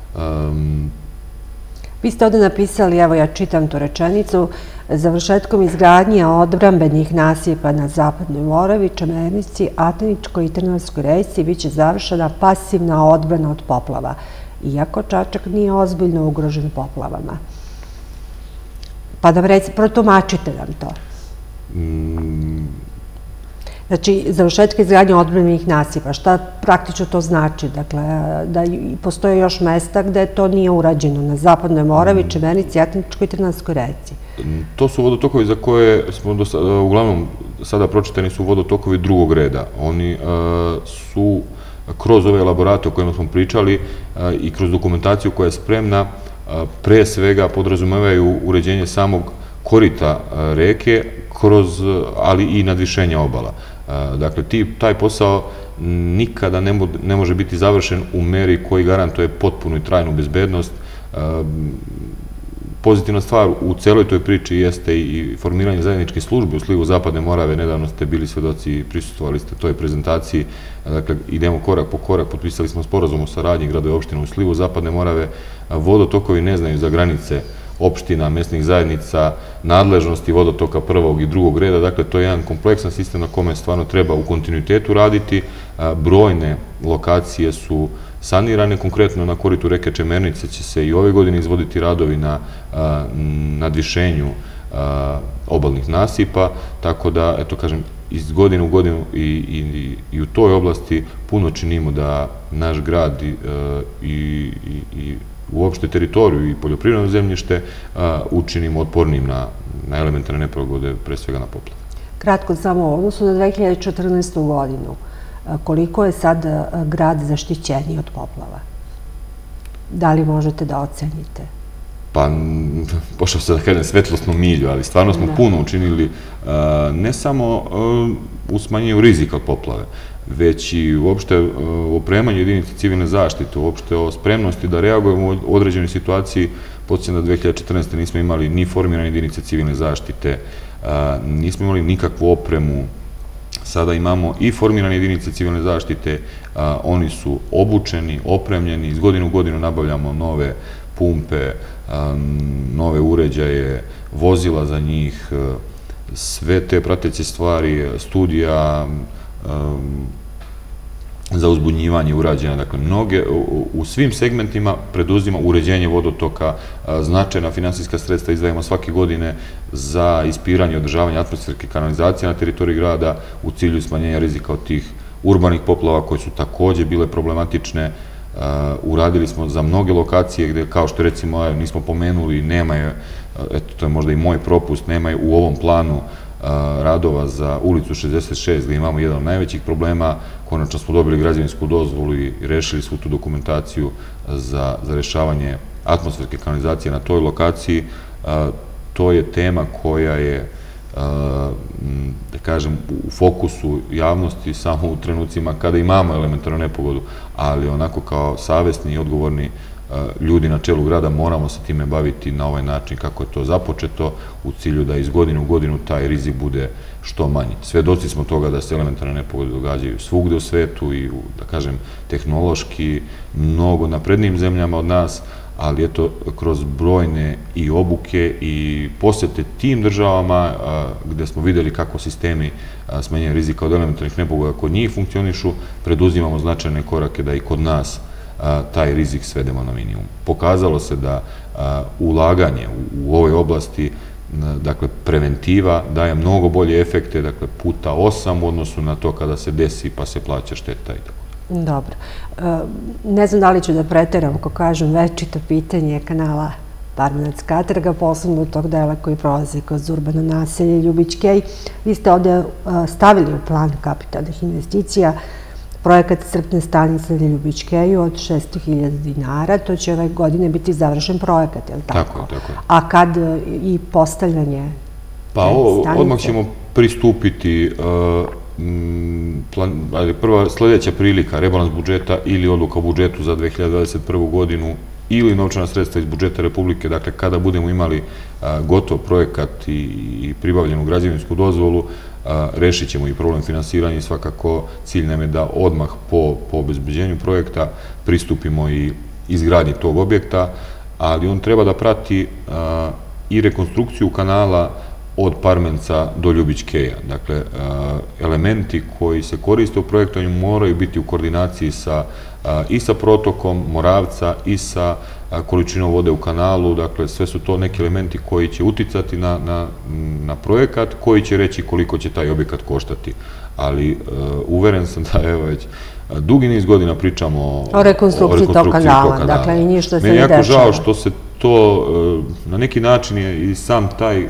Vi ste ovdje napisali, evo ja čitam tu rečenicu, završetkom izgradnje odbrambenih nasipa na Zapadnoj Moravi, Čemernici, Ataničkoj i Trnavskoj reci biće završena pasivna odbrana od poplava, iako Čačak nije ozbiljno ugrožen poplavama. Pa da protumačite nam to. Znači, završetka izgradnje odbrambenih nasipa, šta praktično to znači? Dakle, da postoje još mesta gde to nije urađeno, na Zapadnoj Moravi, Čemernici, Ataničkoj i Trnavskoj reci. To su vodotokovi za koje smo uglavnom sada pročitani su vodotokovi drugog reda. Oni su kroz ove elaborate o kojima smo pričali i kroz dokumentaciju koja je spremna, pre svega podrazumevaju uređenje samog korita reke, ali i nadvišenja obala. Dakle, taj posao nikada ne može biti završen u meri koji garantuje potpunu i trajnu bezbednost. Pozitivna stvar u celoj toj priči jeste i formiranje zajedničke službe u slivu Zapadne Morave. Nedavno ste bili svedoci i prisustvovali ste toj prezentaciji. Dakle, idemo korak po korak, potpisali smo sporazum o saradnji gradova i opština u slivu Zapadne Morave. Vodotokovi ne znaju za granice opština, mesnih zajednica, nadležnosti vodotoka prvog i drugog reda. Dakle, to je jedan kompleksan sistem na kome stvarno treba u kontinuitetu raditi. Brojne lokacije su sanirane. Konkretno na koritu reke Čemernice će se i ove godine izvoditi radovi na nadvišenju obalnih nasipa, tako da, eto kažem, iz godine u godinu i u toj oblasti puno činimo da naš grad i uopšte teritoriju i poljoprivredno zemljište učinimo otpornim na elementarne nepogode, pre svega na poplave. Kratko samo u odnosu na 2014. godinu. Koliko je sad grad zaštićeniji od poplava? Da li možete da ocenite? Pa, pošao se da kažem svetlosnu milju, ali stvarno smo puno učinili, ne samo u smanjenju rizika od poplave, već i uopšte u opremanju jedinice civilne zaštite, uopšte o spremnosti da reagujemo u određenoj situaciji. Podsjećam da 2014. nismo imali ni formirane jedinice civilne zaštite, nismo imali nikakvu opremu. Sada imamo i formirane jedinice civilne zaštite, oni su obučeni, opremljeni, iz godine u godinu nabavljamo nove pumpe, nove uređaje, vozila za njih, sve te prateće stvari, studija za uzbunjivanje urađena. Dakle, mnoge u svim segmentima preduzima uređenje vodotoka, značajna finansijska sredstva izdvajamo svake godine za ispiranje i održavanje atmosferske kanalizacije na teritoriji grada u cilju smanjenja rizika od tih urbanih poplava koje su takođe bile problematične. Uradili smo za mnoge lokacije gde, kao što recimo nismo pomenuli, nema je, eto to je možda i moj propust, nema je u ovom planu radova za ulicu 66 gde imamo jedan od najvećih problema. Konačno smo dobili građevinsku dozvolu i rešili svu tu dokumentaciju za rešavanje atmosferske kanalizacije na toj lokaciji. To je tema koja je, da kažem, u fokusu javnosti samo u trenucima kada imamo elementarnu nepogodu, ali onako kao savesni i odgovorni ljudi na čelu grada moramo se time baviti na ovaj način kako je to započeto, u cilju da iz godine u godinu taj rizik bude što manji. Svedoci smo toga da se elementarne nepogode događaju svugde u svetu i, da kažem, tehnološki mnogo naprednijim zemljama od nas, ali eto, kroz brojne i obuke i posete tim državama gde smo videli kako sistemi smanjenja rizika od elementarnih nepogoda kod njih funkcionišu, preduzimamo značajne korake da i kod nas taj rizik svedemo na minimum. Pokazalo se da ulaganje u ovoj oblasti, dakle, preventiva daje mnogo bolje efekte, dakle, puta 8 u odnosu na to kada se desi pa se plaća šteta i tako. Dobro. Ne znam da li ću da preteram ako kažem večito pitanje kanala Parmenac-Katrga, posebno tog dela koji prolazi kroz urbano naselje Ljubić-Kej. Vi ste ovdje stavili u plan kapitalnih investicija projekat crpne stanice na Ljubić-Keju od 600.000 dinara. To će ove godine biti završen projekat, je li tako? Tako je. A kad i postavljanje Pa odmah ćemo pristupiti prva sljedeća prilika, rebalans budžeta ili odluka o budžetu za 2021. godinu ili novčana sredstva iz budžeta Republike, dakle kada budemo imali gotov projekat i pribavljenu građevinsku dozvolu, rešit ćemo i problem finansiranja i svakako cilj nam je da odmah po obezbeđenju projekta pristupimo i izgradnji tog objekta, ali on treba da prati i rekonstrukciju kanala od Parmenca do Ljubić-Keja. Dakle, elementi koji se koriste u projektovanju moraju biti u koordinaciji i sa protokom Moravca i sa količinom vode u kanalu. Dakle, sve su to neki elementi koji će uticati na projekat, koji će reći koliko će taj objekat koštati. Ali uveren sam da evo već dugi niz godina pričamo o rekonstrukciji tog kanala. Dakle, i ništa se ne dešava. Meni je jako žao što se to, na neki način je i sam taj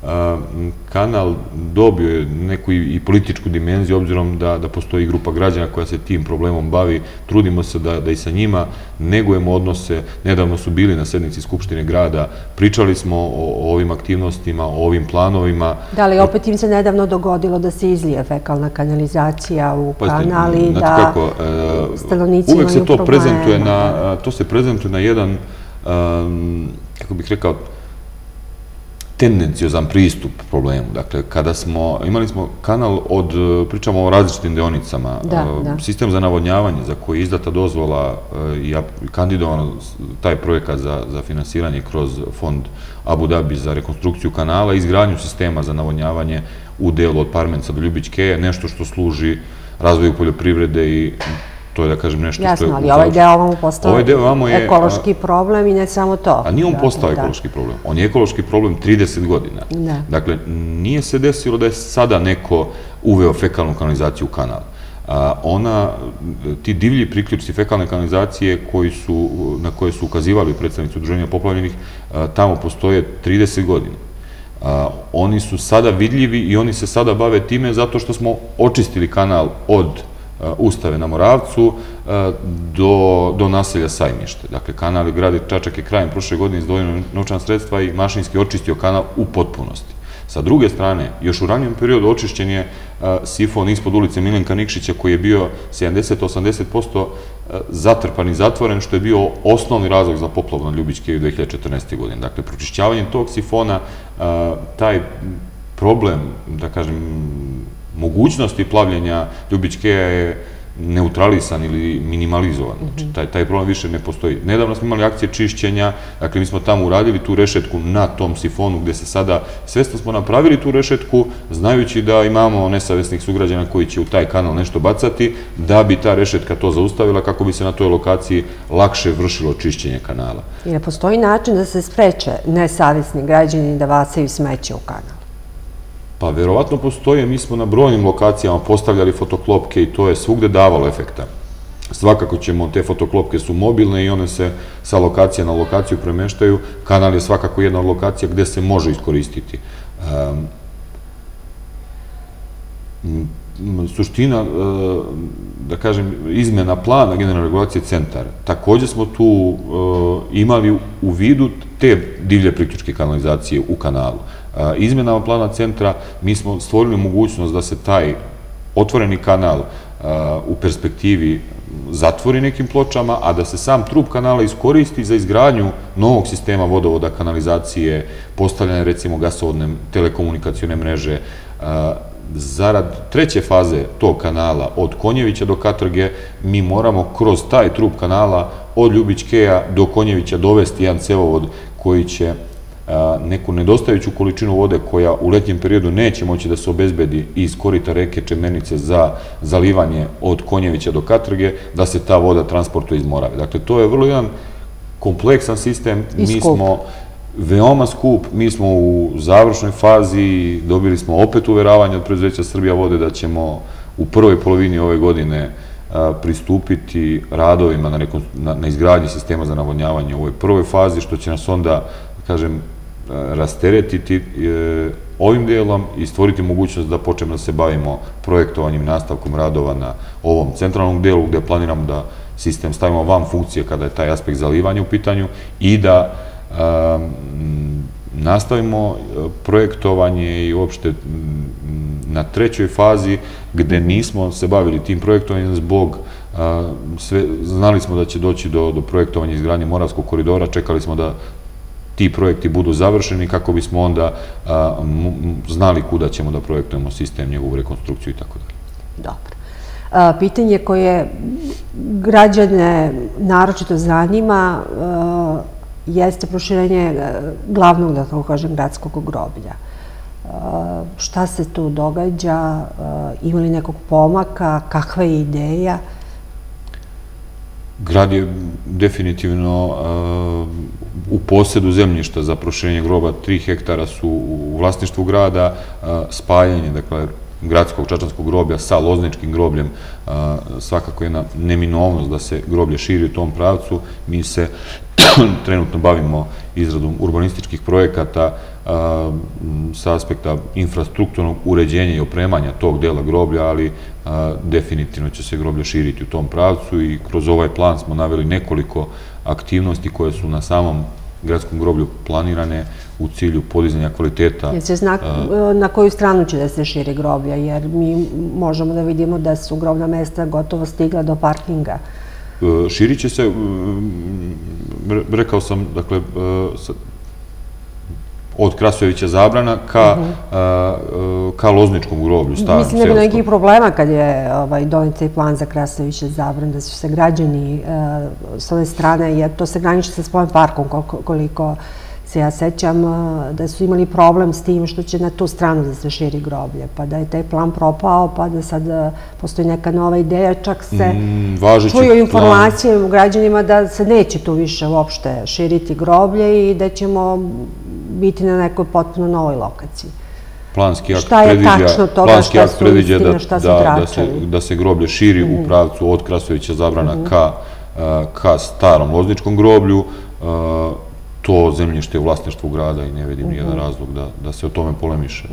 kanal dobio neku i političku dimenziju, obzirom da postoji grupa građana koja se tim problemom bavi. Trudimo se da i sa njima negujemo odnose. Nedavno su bili na sednici Skupštine grada, pričali smo o ovim aktivnostima, o ovim planovima. Da li opet im se nedavno dogodilo da se izlije fekalna kanalizacija u kanal i da stanovnici imaju problema? To se prezentuje na jedan, kako bih rekao, tendenciozan pristup problemu. Dakle, imali smo kanal pričamo o različitim deonicama, sistem za navodnjavanje za koji je izdata dozvola i kandidovano taj projekat za finansiranje kroz fond Abu Dhabi za rekonstrukciju kanala i izgradnju sistema za navodnjavanje u delu od Parmenca do Ljubić-Keja, nešto što služi razvoju poljoprivrede i to je, da kažem, nešto što je... Jasno, ali ovaj deo vam postao ekološki problem i ne samo to. A nije on postao ekološki problem. On je ekološki problem 30 godina. Dakle, nije se desilo da je sada neko uveo fekalnu kanalizaciju u kanal. Ti divlji priključci fekalne kanalizacije na koje su ukazivali predstavnici udruženja poplavljenih, tamo postoje 30 godina. Oni su sada vidljivi i oni se sada bave time zato što smo očistili kanal od Ustave na Moravcu do naselja Sajmište. Dakle, kanal grada Čačak je krajem prošle godine izdvojeno novčana sredstva i mašinski očistio kanal u potpunosti. Sa druge strane, još u ranijem periodu očišćen je sifon ispod ulice Milenka Nikšića koji je bio 70-80% zatrpan i zatvoren, što je bio osnovni razlog za poplavu na Ljubić-Keju 2014. godine. Dakle, pročišćavanjem tog sifona, taj problem, da kažem, mogućnosti plavljenja Ljubić-Keja je neutralisan ili minimalizovan. Taj problem više ne postoji. Nedavno smo imali akcije čišćenja, dakle mi smo tamo uradili tu rešetku na tom sifonu gde se sada, svesno smo napravili tu rešetku, znajući da imamo nesavesnih sugrađana koji će u taj kanal nešto bacati, da bi ta rešetka to zaustavila kako bi se na toj lokaciji lakše vršilo čišćenje kanala. I ne postoji način da se spreče nesavesni građani da bacaju smeće u kanal? Pa verovatno postoje, mi smo na brojnim lokacijama postavljali fotoklopke i to je svugde davalo efekta. Svakako ćemo, te fotoklopke su mobilne i one se sa lokacije na lokaciju premeštaju. Kanal je svakako jedna od lokacija gde se može iskoristiti. Suština, da kažem, izmena plana generalne regulacije centara. Takođe smo tu imali u vidu te divlje priključke kanalizacije u kanalu. Izmenama plana centra mi smo stvorili mogućnost da se taj otvoreni kanal u perspektivi zatvori nekim pločama, a da se sam trup kanala iskoristi za izgradnju novog sistema vodovoda, kanalizacije, postavljanja recimo gasovodne telekomunikacione mreže. Zarad treće faze tog kanala od Konjevića do Katrge mi moramo kroz taj trup kanala od Ljubić-Keja do Konjevića dovesti jedan cevovod koji će neku nedostajuću količinu vode koja u letnjem periodu neće moći da se obezbedi iz korita reke Čemernice za zalivanje od Konjevića do Katrge, da se ta voda transportuje iz Morave. Dakle, to je vrlo jedan kompleksan sistem. Mi smo veoma skup, mi smo u završnoj fazi, dobili smo opet uveravanje od preduzeća Srbija vode da ćemo u prvoj polovini ove godine pristupiti radovima na izgradnji sistema za navodnjavanje u ovoj prvoj fazi, što će nas onda, kažem, rasteretiti ovim delom i stvoriti mogućnost da počnemo da se bavimo projektovanjem i nastavkom radova na ovom centralnom delu gde planiramo da sistem stavimo van funkcije kada je taj aspekt zalivanja u pitanju i da nastavimo projektovanje i uopšte na trećoj fazi gde nismo se bavili tim projektovanjem zbog znali smo da će doći do projektovanja izgradnje Moravskog koridora, čekali smo da ti projekti budu završeni kako bismo onda znali kuda ćemo da projektujemo sistem, njegovu rekonstrukciju i tako dalje. Dobro. Pitanje koje građane naročito zanima jeste proširenje glavnog, da tako kažem, gradskog groblja. Šta se tu događa? Ima li nekog pomaka? Kakva je ideja? Grad je definitivno u posjedu zemljišta za proširenje groba. 3 hektara su u vlasništvu grada. Spajanje, dakle, gradskog čačanskog groblja sa lozničkim grobljem svakako je jedna neminovnost da se groblje širi u tom pravcu. Mi se trenutno bavimo izradom urbanističkih projekata sa aspekta infrastrukturnog uređenja i opremanja tog dela groblja, ali definitivno će se groblje širiti u tom pravcu i kroz ovaj plan smo naveli nekoliko aktivnosti koje su na samom gradskom groblju planirane u cilju podizanja kvaliteta. Jel se zna na koju stranu će da se širi groblja, jer mi možemo da vidimo da su grobna mesta gotovo stigla do parkinga. Širit će se, rekao sam, dakle, od Krasojevića Zabrana ka Lozničkom groblju. Mislim da je bilo nekih problema kad je donet taj plan za Krasojevića Zabran, da su se građani s ove strane, jer to se graniči sa svojim parkom, koliko se ja sećam, da su imali problem s tim što će na tu stranu da se širi groblje, pa da je taj plan propao, pa da sad postoji neka nova ideja, čak se čuju informacije u građanima da se neće tu više uopšte širiti groblje i da ćemo biti na nekoj potpuno novoj lokaciji. Planski akt šta je tačno toga, šta su istine, šta su tračali? Da se groblje širi u pravcu od Krasojevića Zabrana ka starom Lozničkom groblju. To zemljište je u vlasništvu grada i ne vidim nijedan razlog da se o tome polemiše.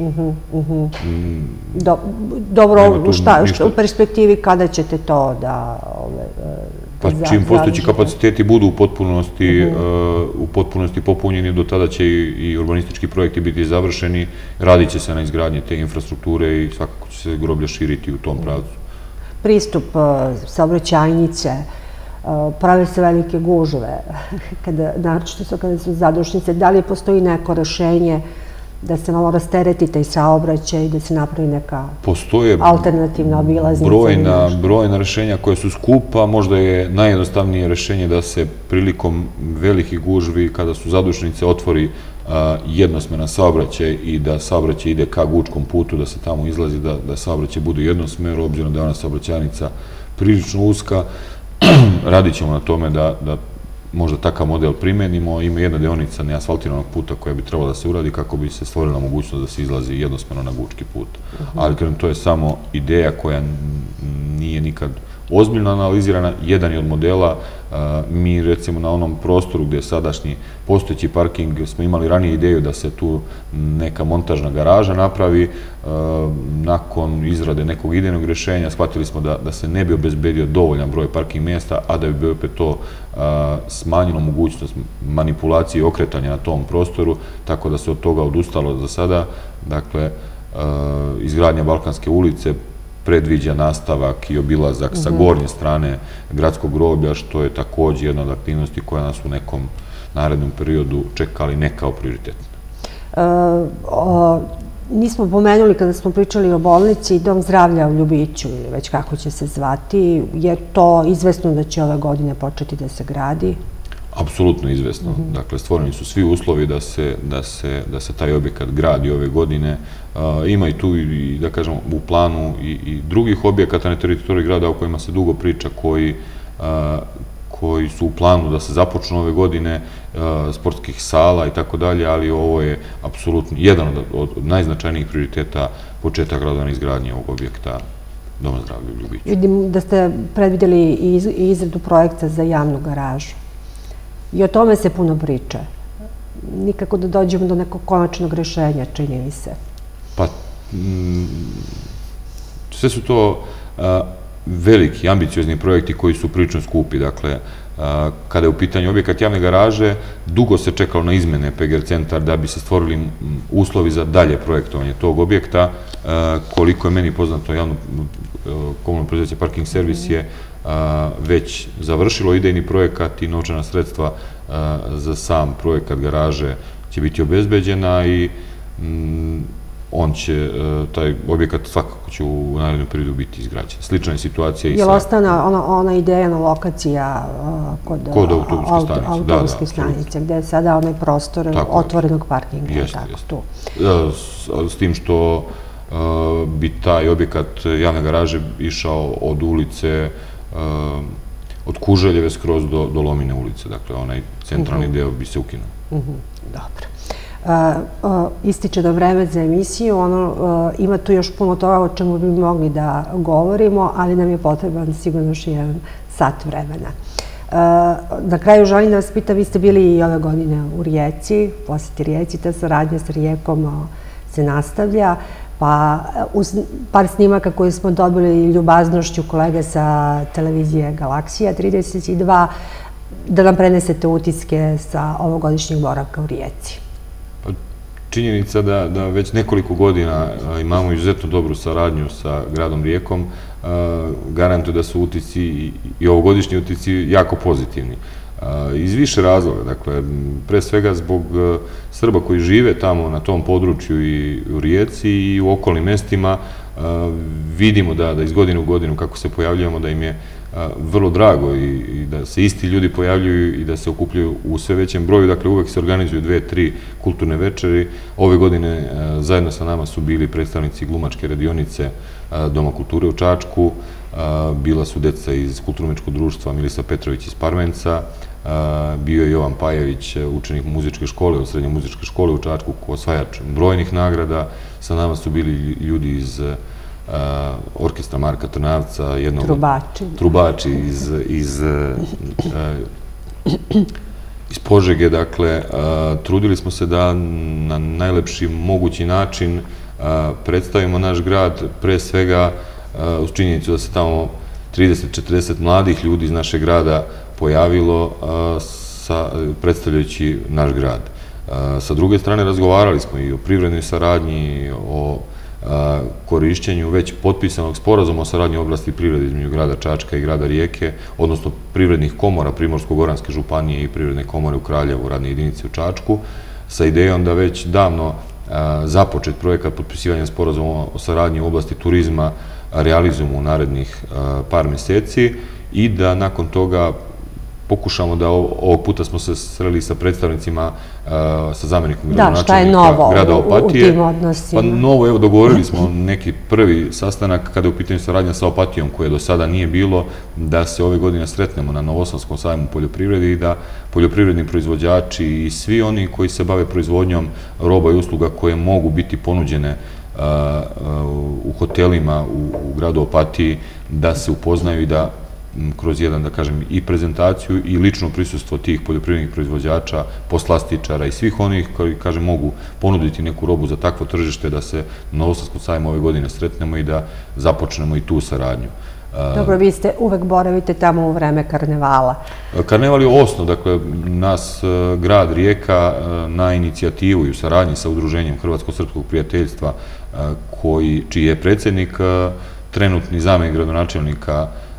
Dobro, u perspektivi kada ćete to da... Pa čim postojeći kapaciteti budu u potpunosti popunjeni, do tada će i urbanistički projekti biti završeni, radit će se na izgradnji te infrastrukture i svakako će se groblje širiti u tom pravcu. Pristup saobraćajnice, prave se velike gužve, naročito kada su zadušnice. Da li postoji neko rešenje da se malo rastereti taj saobraćaj i da se napravi neka alternativna obilaznica? Brojna rešenja koja su skupa, možda je najjednostavnije rešenje da se prilikom velikih gužvi, kada su zadušnice, otvori jednosmeran saobraćaj i da saobraćaj ide ka Gučkom putu, da se tamo izlazi, da saobraćaj bude jednosmer, obzirom da je ona saobraćajnica prilično uska. Radit ćemo na tome da možda takav model primenimo. Ima jedna deonica neasfaltiranog puta koja bi trebala da se uradi kako bi se stvorila mogućnost da se izlazi jednosmerno na Gučki put. Ali to je samo ideja koja nije nikad ozbiljno analizirana. Jedan je od modela. Mi recimo na onom prostoru gde je sadašnji postojeći parking smo imali ranije ideju da se tu neka montažna garaža napravi. Nakon izrade nekog idejnog rešenja shvatili smo da se ne bi obezbedio dovoljan broj parking mjesta, a da bi opet to smanjilo mogućnost manipulacije i okretanja na tom prostoru, tako da se od toga odustalo za sada. Dakle, izgradnja Balkanske ulice predviđa nastavak i obilazak sa gornje strane gradskog groblja, što je također jedna od aktivnosti koja nas u nekom narednom periodu čekali ne kao prioritetna. Nismo pomenuli kada smo pričali o bolnici Dom zdravlja u Ljubiću, ili već kako će se zvati. Je to izvesno da će ove godine početi da se gradi? Apsolutno izvesno. Dakle, stvoreni su svi uslovi da se taj objekat gradi ove godine. Ima i tu, da kažem, u planu i drugih objekata na teritoriji grada o kojima se dugo priča, koji su u planu da se započnu ove godine, sportskih sala i tako dalje, ali ovo je apsolutno jedan od najznačajnijih prioriteta početak radova izgradnje ovog objekta Doma zdravlja u Ljubiću. Vidim da ste predvidjeli i izradu projekta za javnu garažu. I o tome se puno priča. Nikako da dođemo do nekog konačnog rešenja, čini mi se. Pa, sve su to veliki, ambiciozni projekti koji su prilično skupi. Dakle, kada je u pitanju objekat javne garaže, dugo se čekalo na izmene PGR centar da bi se stvorili uslovi za dalje projektovanje tog objekta. Koliko je meni poznato, javno komunalno preduzeće Parking servis je već završilo idejni projekat i novčana sredstva za sam projekat garaže će biti obezbeđena i taj objekat svakako će u narednom periodu biti izgrađen. Slična je situacija i sa... Je li ostana ona idejna lokacija kod autobuskih stanica, gde je sada onaj prostor otvorenog parkinga? Jeste. S tim što bi taj objekat javne garaže išao od ulice, od Kuželjeve skroz do Lomine ulice. Dakle, onaj centralni deo bi se ukinuo. Dobro. Ističe da vreme za emisiju, ima tu još puno toga o čemu bi mogli da govorimo, ali nam je potreban sigurno još jedan sat vremena. Na kraju želim da vas pitam, vi ste bili i ove godine u Rijeci, posjeti Rijeci, ta saradnja sa Rijekom se nastavlja, pa uz par snimaka koje smo dobili ljubaznošću kolege sa televizije Galaksija 32, da nam prenesete utiske sa ovogodišnjeg boravka u Rijeci. Činjenica da već nekoliko godina imamo izuzetno dobru saradnju sa gradom Rijekom, garantuje da su utisci i ovogodišnji utisci jako pozitivni. Iz više razloga, dakle, pre svega zbog Srba koji žive tamo na tom području i u Rijeci i u okolnim mestima, vidimo da iz godine u godinu kako se pojavljujemo, da im je vrlo drago i da se isti ljudi pojavljuju i da se okupljaju u sve većem broju. Dakle, uvek se organizuju 2-3 kulturne večeri. Ove godine zajedno sa nama su bili predstavnici glumačke radionice Doma kulture u Čačku, bila su deca iz kulturno-umetničkog društva Milisa Petrović iz Parmenca, bio je Jovan Pajević, učenik muzičke škole, od srednje muzičke škole u Čačku, osvajač brojnih nagrada. Sa nama su bili ljudi iz orkestra Marka Trnavca, jednog trubači iz Požege. Dakle, trudili smo se da na najlepši mogući način predstavimo naš grad, pre svega uz činjenicu da se tamo 30-40 mladih ljudi iz našeg grada pojavilo predstavljajući naš grad. Sa druge strane, razgovarali smo i o privrednoj saradnji, o korišćenju već potpisanog sporazuma o saradnji u oblasti privrede između grada Čačka i grada Rijeke, odnosno privrednih komora Primorsko-Goranske županije i privredne komore u Kraljevu, radne jedinice u Čačku, sa idejom da već davno započet projekat potpisivanja sporazuma o saradnji u oblasti turizma realizujemo u narednih par meseci i da nakon toga pokušamo da ovog puta smo se sreli sa predstavnicima, sa zamjenikom gradonačelnika grada Opatije. Da, šta je novo u tim odnosima? Pa novo, evo, dogovorili smo neki prvi sastanak kada je u pitanju saradnja sa Opatijom, koje do sada nije bilo, da se ove godine sretnemo na Novosadskom sajmu poljoprivredi i da poljoprivredni proizvođači i svi oni koji se bave proizvodnjom roba i usluga koje mogu biti ponuđene u hotelima u gradu Opatiji, da se upoznaju i da kroz jedan, da kažem, i prezentaciju i lično prisustvo tih poljoprivrednih proizvođača, poslastičara i svih onih koji, kažem, mogu ponuditi neku robu za takvo tržište, da se na Novosadskom sajmu ove godine sretnemo i da započnemo i tu saradnju. Dobro, vi uvek boravite tamo u vreme karnevala. Karneval je osnov, dakle, nas grad Rijeka na inicijativu i u saradnji sa Udruženjem Hrvatsko-srpskog prijateljstva, čiji je predsjednik trenutni zamjenik gradonačelnika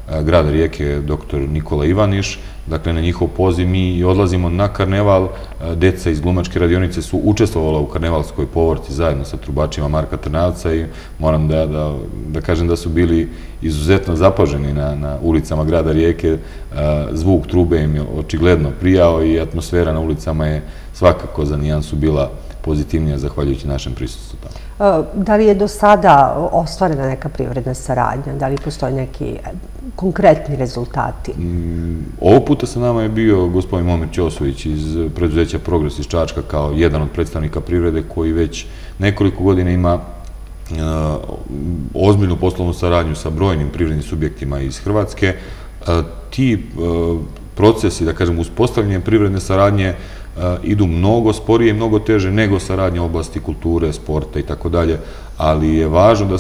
grada Rijeke, dr. Nikola Ivaniš. Dakle, na njihov poziv mi odlazimo na karneval. Deca iz glumačke radionice su učestvovala u karnevalskoj povorci zajedno sa trubačima Marka Trnavca i moram da kažem da su bili izuzetno zapaženi na ulicama grada Rijeke. Zvuk trube im je očigledno prijao i atmosfera na ulicama je svakako za nijansu bila pozitivnija zahvaljujući našem prisustvu tamo. Da li je do sada ostvarena neka privredna saradnja? Da li postoje neki konkretni rezultati? Ovog puta sa nama je bio gospodin Momir Ćosović iz preduzeća Progres iz Čačka kao jedan od predstavnika privrede koji već nekoliko godina ima ozbiljnu poslovnu saradnju sa brojnim privrednim subjektima iz Hrvatske. Ti procesi, da kažem, uspostavljanje privredne saradnje idu mnogo sporije i mnogo teže nego saradnje u oblasti kulture, sporta i tako dalje, ali je važno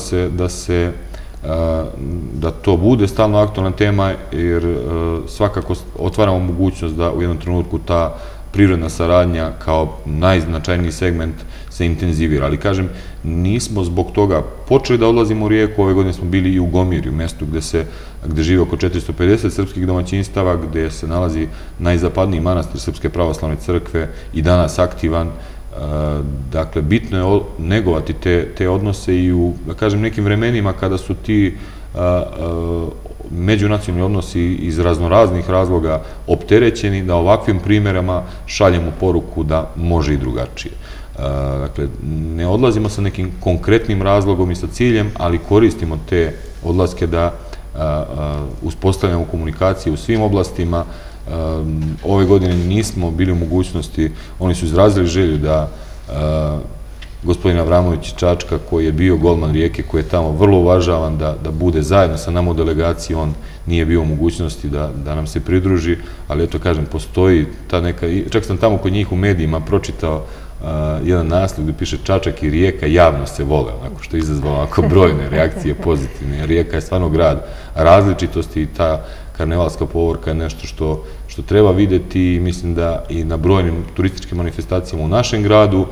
da to bude stalno aktualna tema, jer svakako otvaramo mogućnost da u jednom trenutku ta privredna saradnja kao najznačajniji segment se intenzivira. Ali, kažem, nismo zbog toga počeli da odlazimo u Rijeku. Ove godine smo bili i u Gomirju, mjestu gde žive oko 450 srpskih domaćinstava, gde se nalazi najzapadniji manastir Srpske pravoslavne crkve i danas aktivan. Dakle, bitno je negovati te odnose i u, da kažem, nekim vremenima kada su ti međunacionalni odnosi iz raznoraznih razloga opterećeni, da ovakvim primjerama šaljemo poruku da može i drugačije. Dakle, ne odlazimo sa nekim konkretnim razlogom i sa ciljem, ali koristimo te odlaske da uspostavljamo komunikacije u svim oblastima. Ove godine nismo bili u mogućnosti, oni su izrazili želju da gospodin Avramović iz Čačka, koji je bio golman Rijeke, koji je tamo vrlo uvažavan, da bude zajedno sa nama u delegaciji, on nije bio u mogućnosti da nam se pridruži, ali eto, kažem, postoji ta neka, čak sam tamo kod njih u medijima pročitao jedan naslov gdje piše Čačak i Rijeka javno se vole, onako što je izazvalo onako brojne reakcije pozitivne. Rijeka je stvarno grad različitosti i ta karnevalska povorka je nešto što treba videti i mislim da i na brojnim turističkim manifestacijama u našem gradu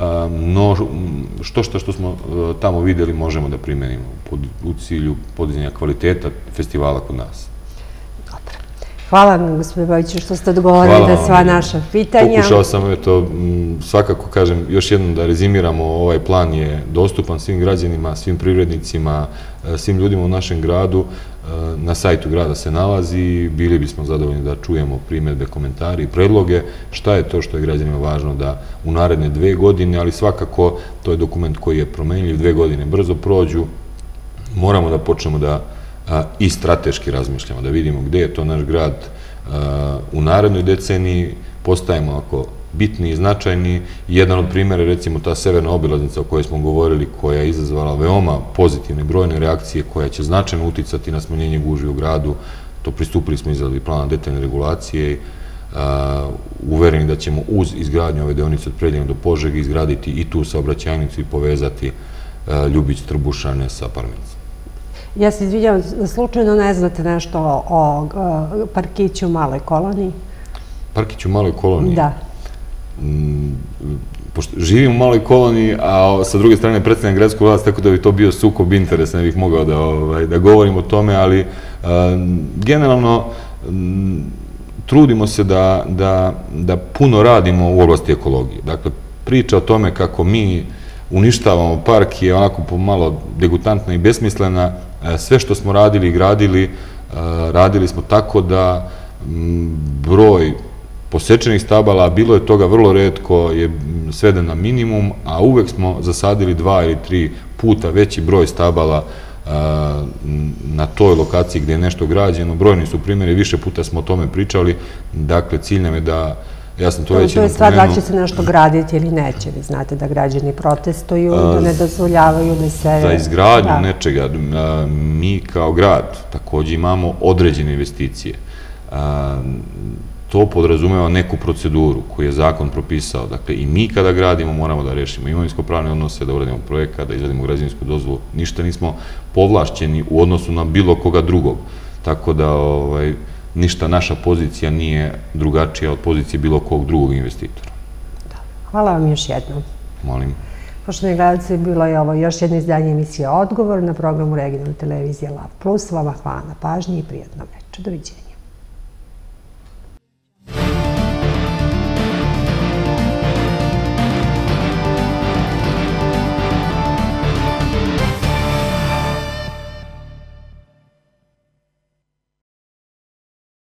što smo tamo vidjeli možemo da primenimo u cilju podizanja kvaliteta festivala kod nas. Hvala vam, gospodine Bojiću, što ste odgovorili na sva naša pitanja. Pokušao sam, svakako kažem, još jednom da rezimiramo, ovaj plan je dostupan svim građanima, svim privrednicima, svim ljudima u našem gradu. Na sajtu grada se nalazi, bili bismo zadovoljni da čujemo primjedbe, komentari i predloge, šta je to što je građanima važno da u naredne 2 godine, ali svakako to je dokument koji je promenljiv, 2 godine brzo prođu, moramo da počnemo da i strateški razmišljamo, da vidimo gde je to naš grad u narednoj deceniji, postajemo ako bitni i značajni. Jedan od primjera je recimo ta severna obilaznica o kojoj smo govorili, koja je izazvala veoma pozitivne brojne reakcije, koja će značajno uticati na smanjenje gužvi u gradu. To pristupili smo izradi plana detaljne regulacije, uvereni da ćemo uz izgradnju ove deonice od Preljine do Požege izgraditi i tu saobraćajnicu i povezati Ljubić-Trbušane sa Parmenicom. Ja se izvinjavam, slučajno ne znate nešto o parkiću u Maloj Koloniji? Parkić u Maloj Koloniji? Da. Živim u Maloj Koloniji, a sa druge strane predstavljam gradsku vlast, tako da bi to bio sukob interesa, ne bih mogao da govorim o tome, ali generalno trudimo se da puno radimo u oblasti ekologije. Dakle, priča o tome kako mi uništavamo park je onako pomalo degutantna i besmislena. Sve što smo radili i gradili, radili smo tako da broj posečenih stabala, a bilo je toga vrlo retko, je sveden na minimum, a uvek smo zasadili 2 ili 3 puta veći broj stabala na toj lokaciji gde je nešto građeno. Brojni su primjeri, više puta smo o tome pričali. Dakle, cilj nam je da, ja sam to već jednom pomenuo. To je stvar da će se nešto graditi ili neće. Vi znate da građani protestuju, da ne dozvoljavaju da se... Za izgradnju nečega. Mi kao grad također imamo određene investicije. To podrazumeva neku proceduru koju je zakon propisao. Dakle, i mi kada gradimo moramo da rešimo imovinsko-pravne odnose, da uradimo projekat, da izradimo građevinsku dozvolu. Ništa nismo povlašćeni u odnosu na bilo koga drugog. Tako da ništa naša pozicija nije drugačija od pozicije bilo kog drugog investitora. Hvala vam još jednom. Molim. Poštovani gledalci, bilo je ovo još jedno izdanje emisije Odgovor na programu regionalne televizije Lav Plus. Vama hvala na pažnji i prijatno večer. Doviđenja.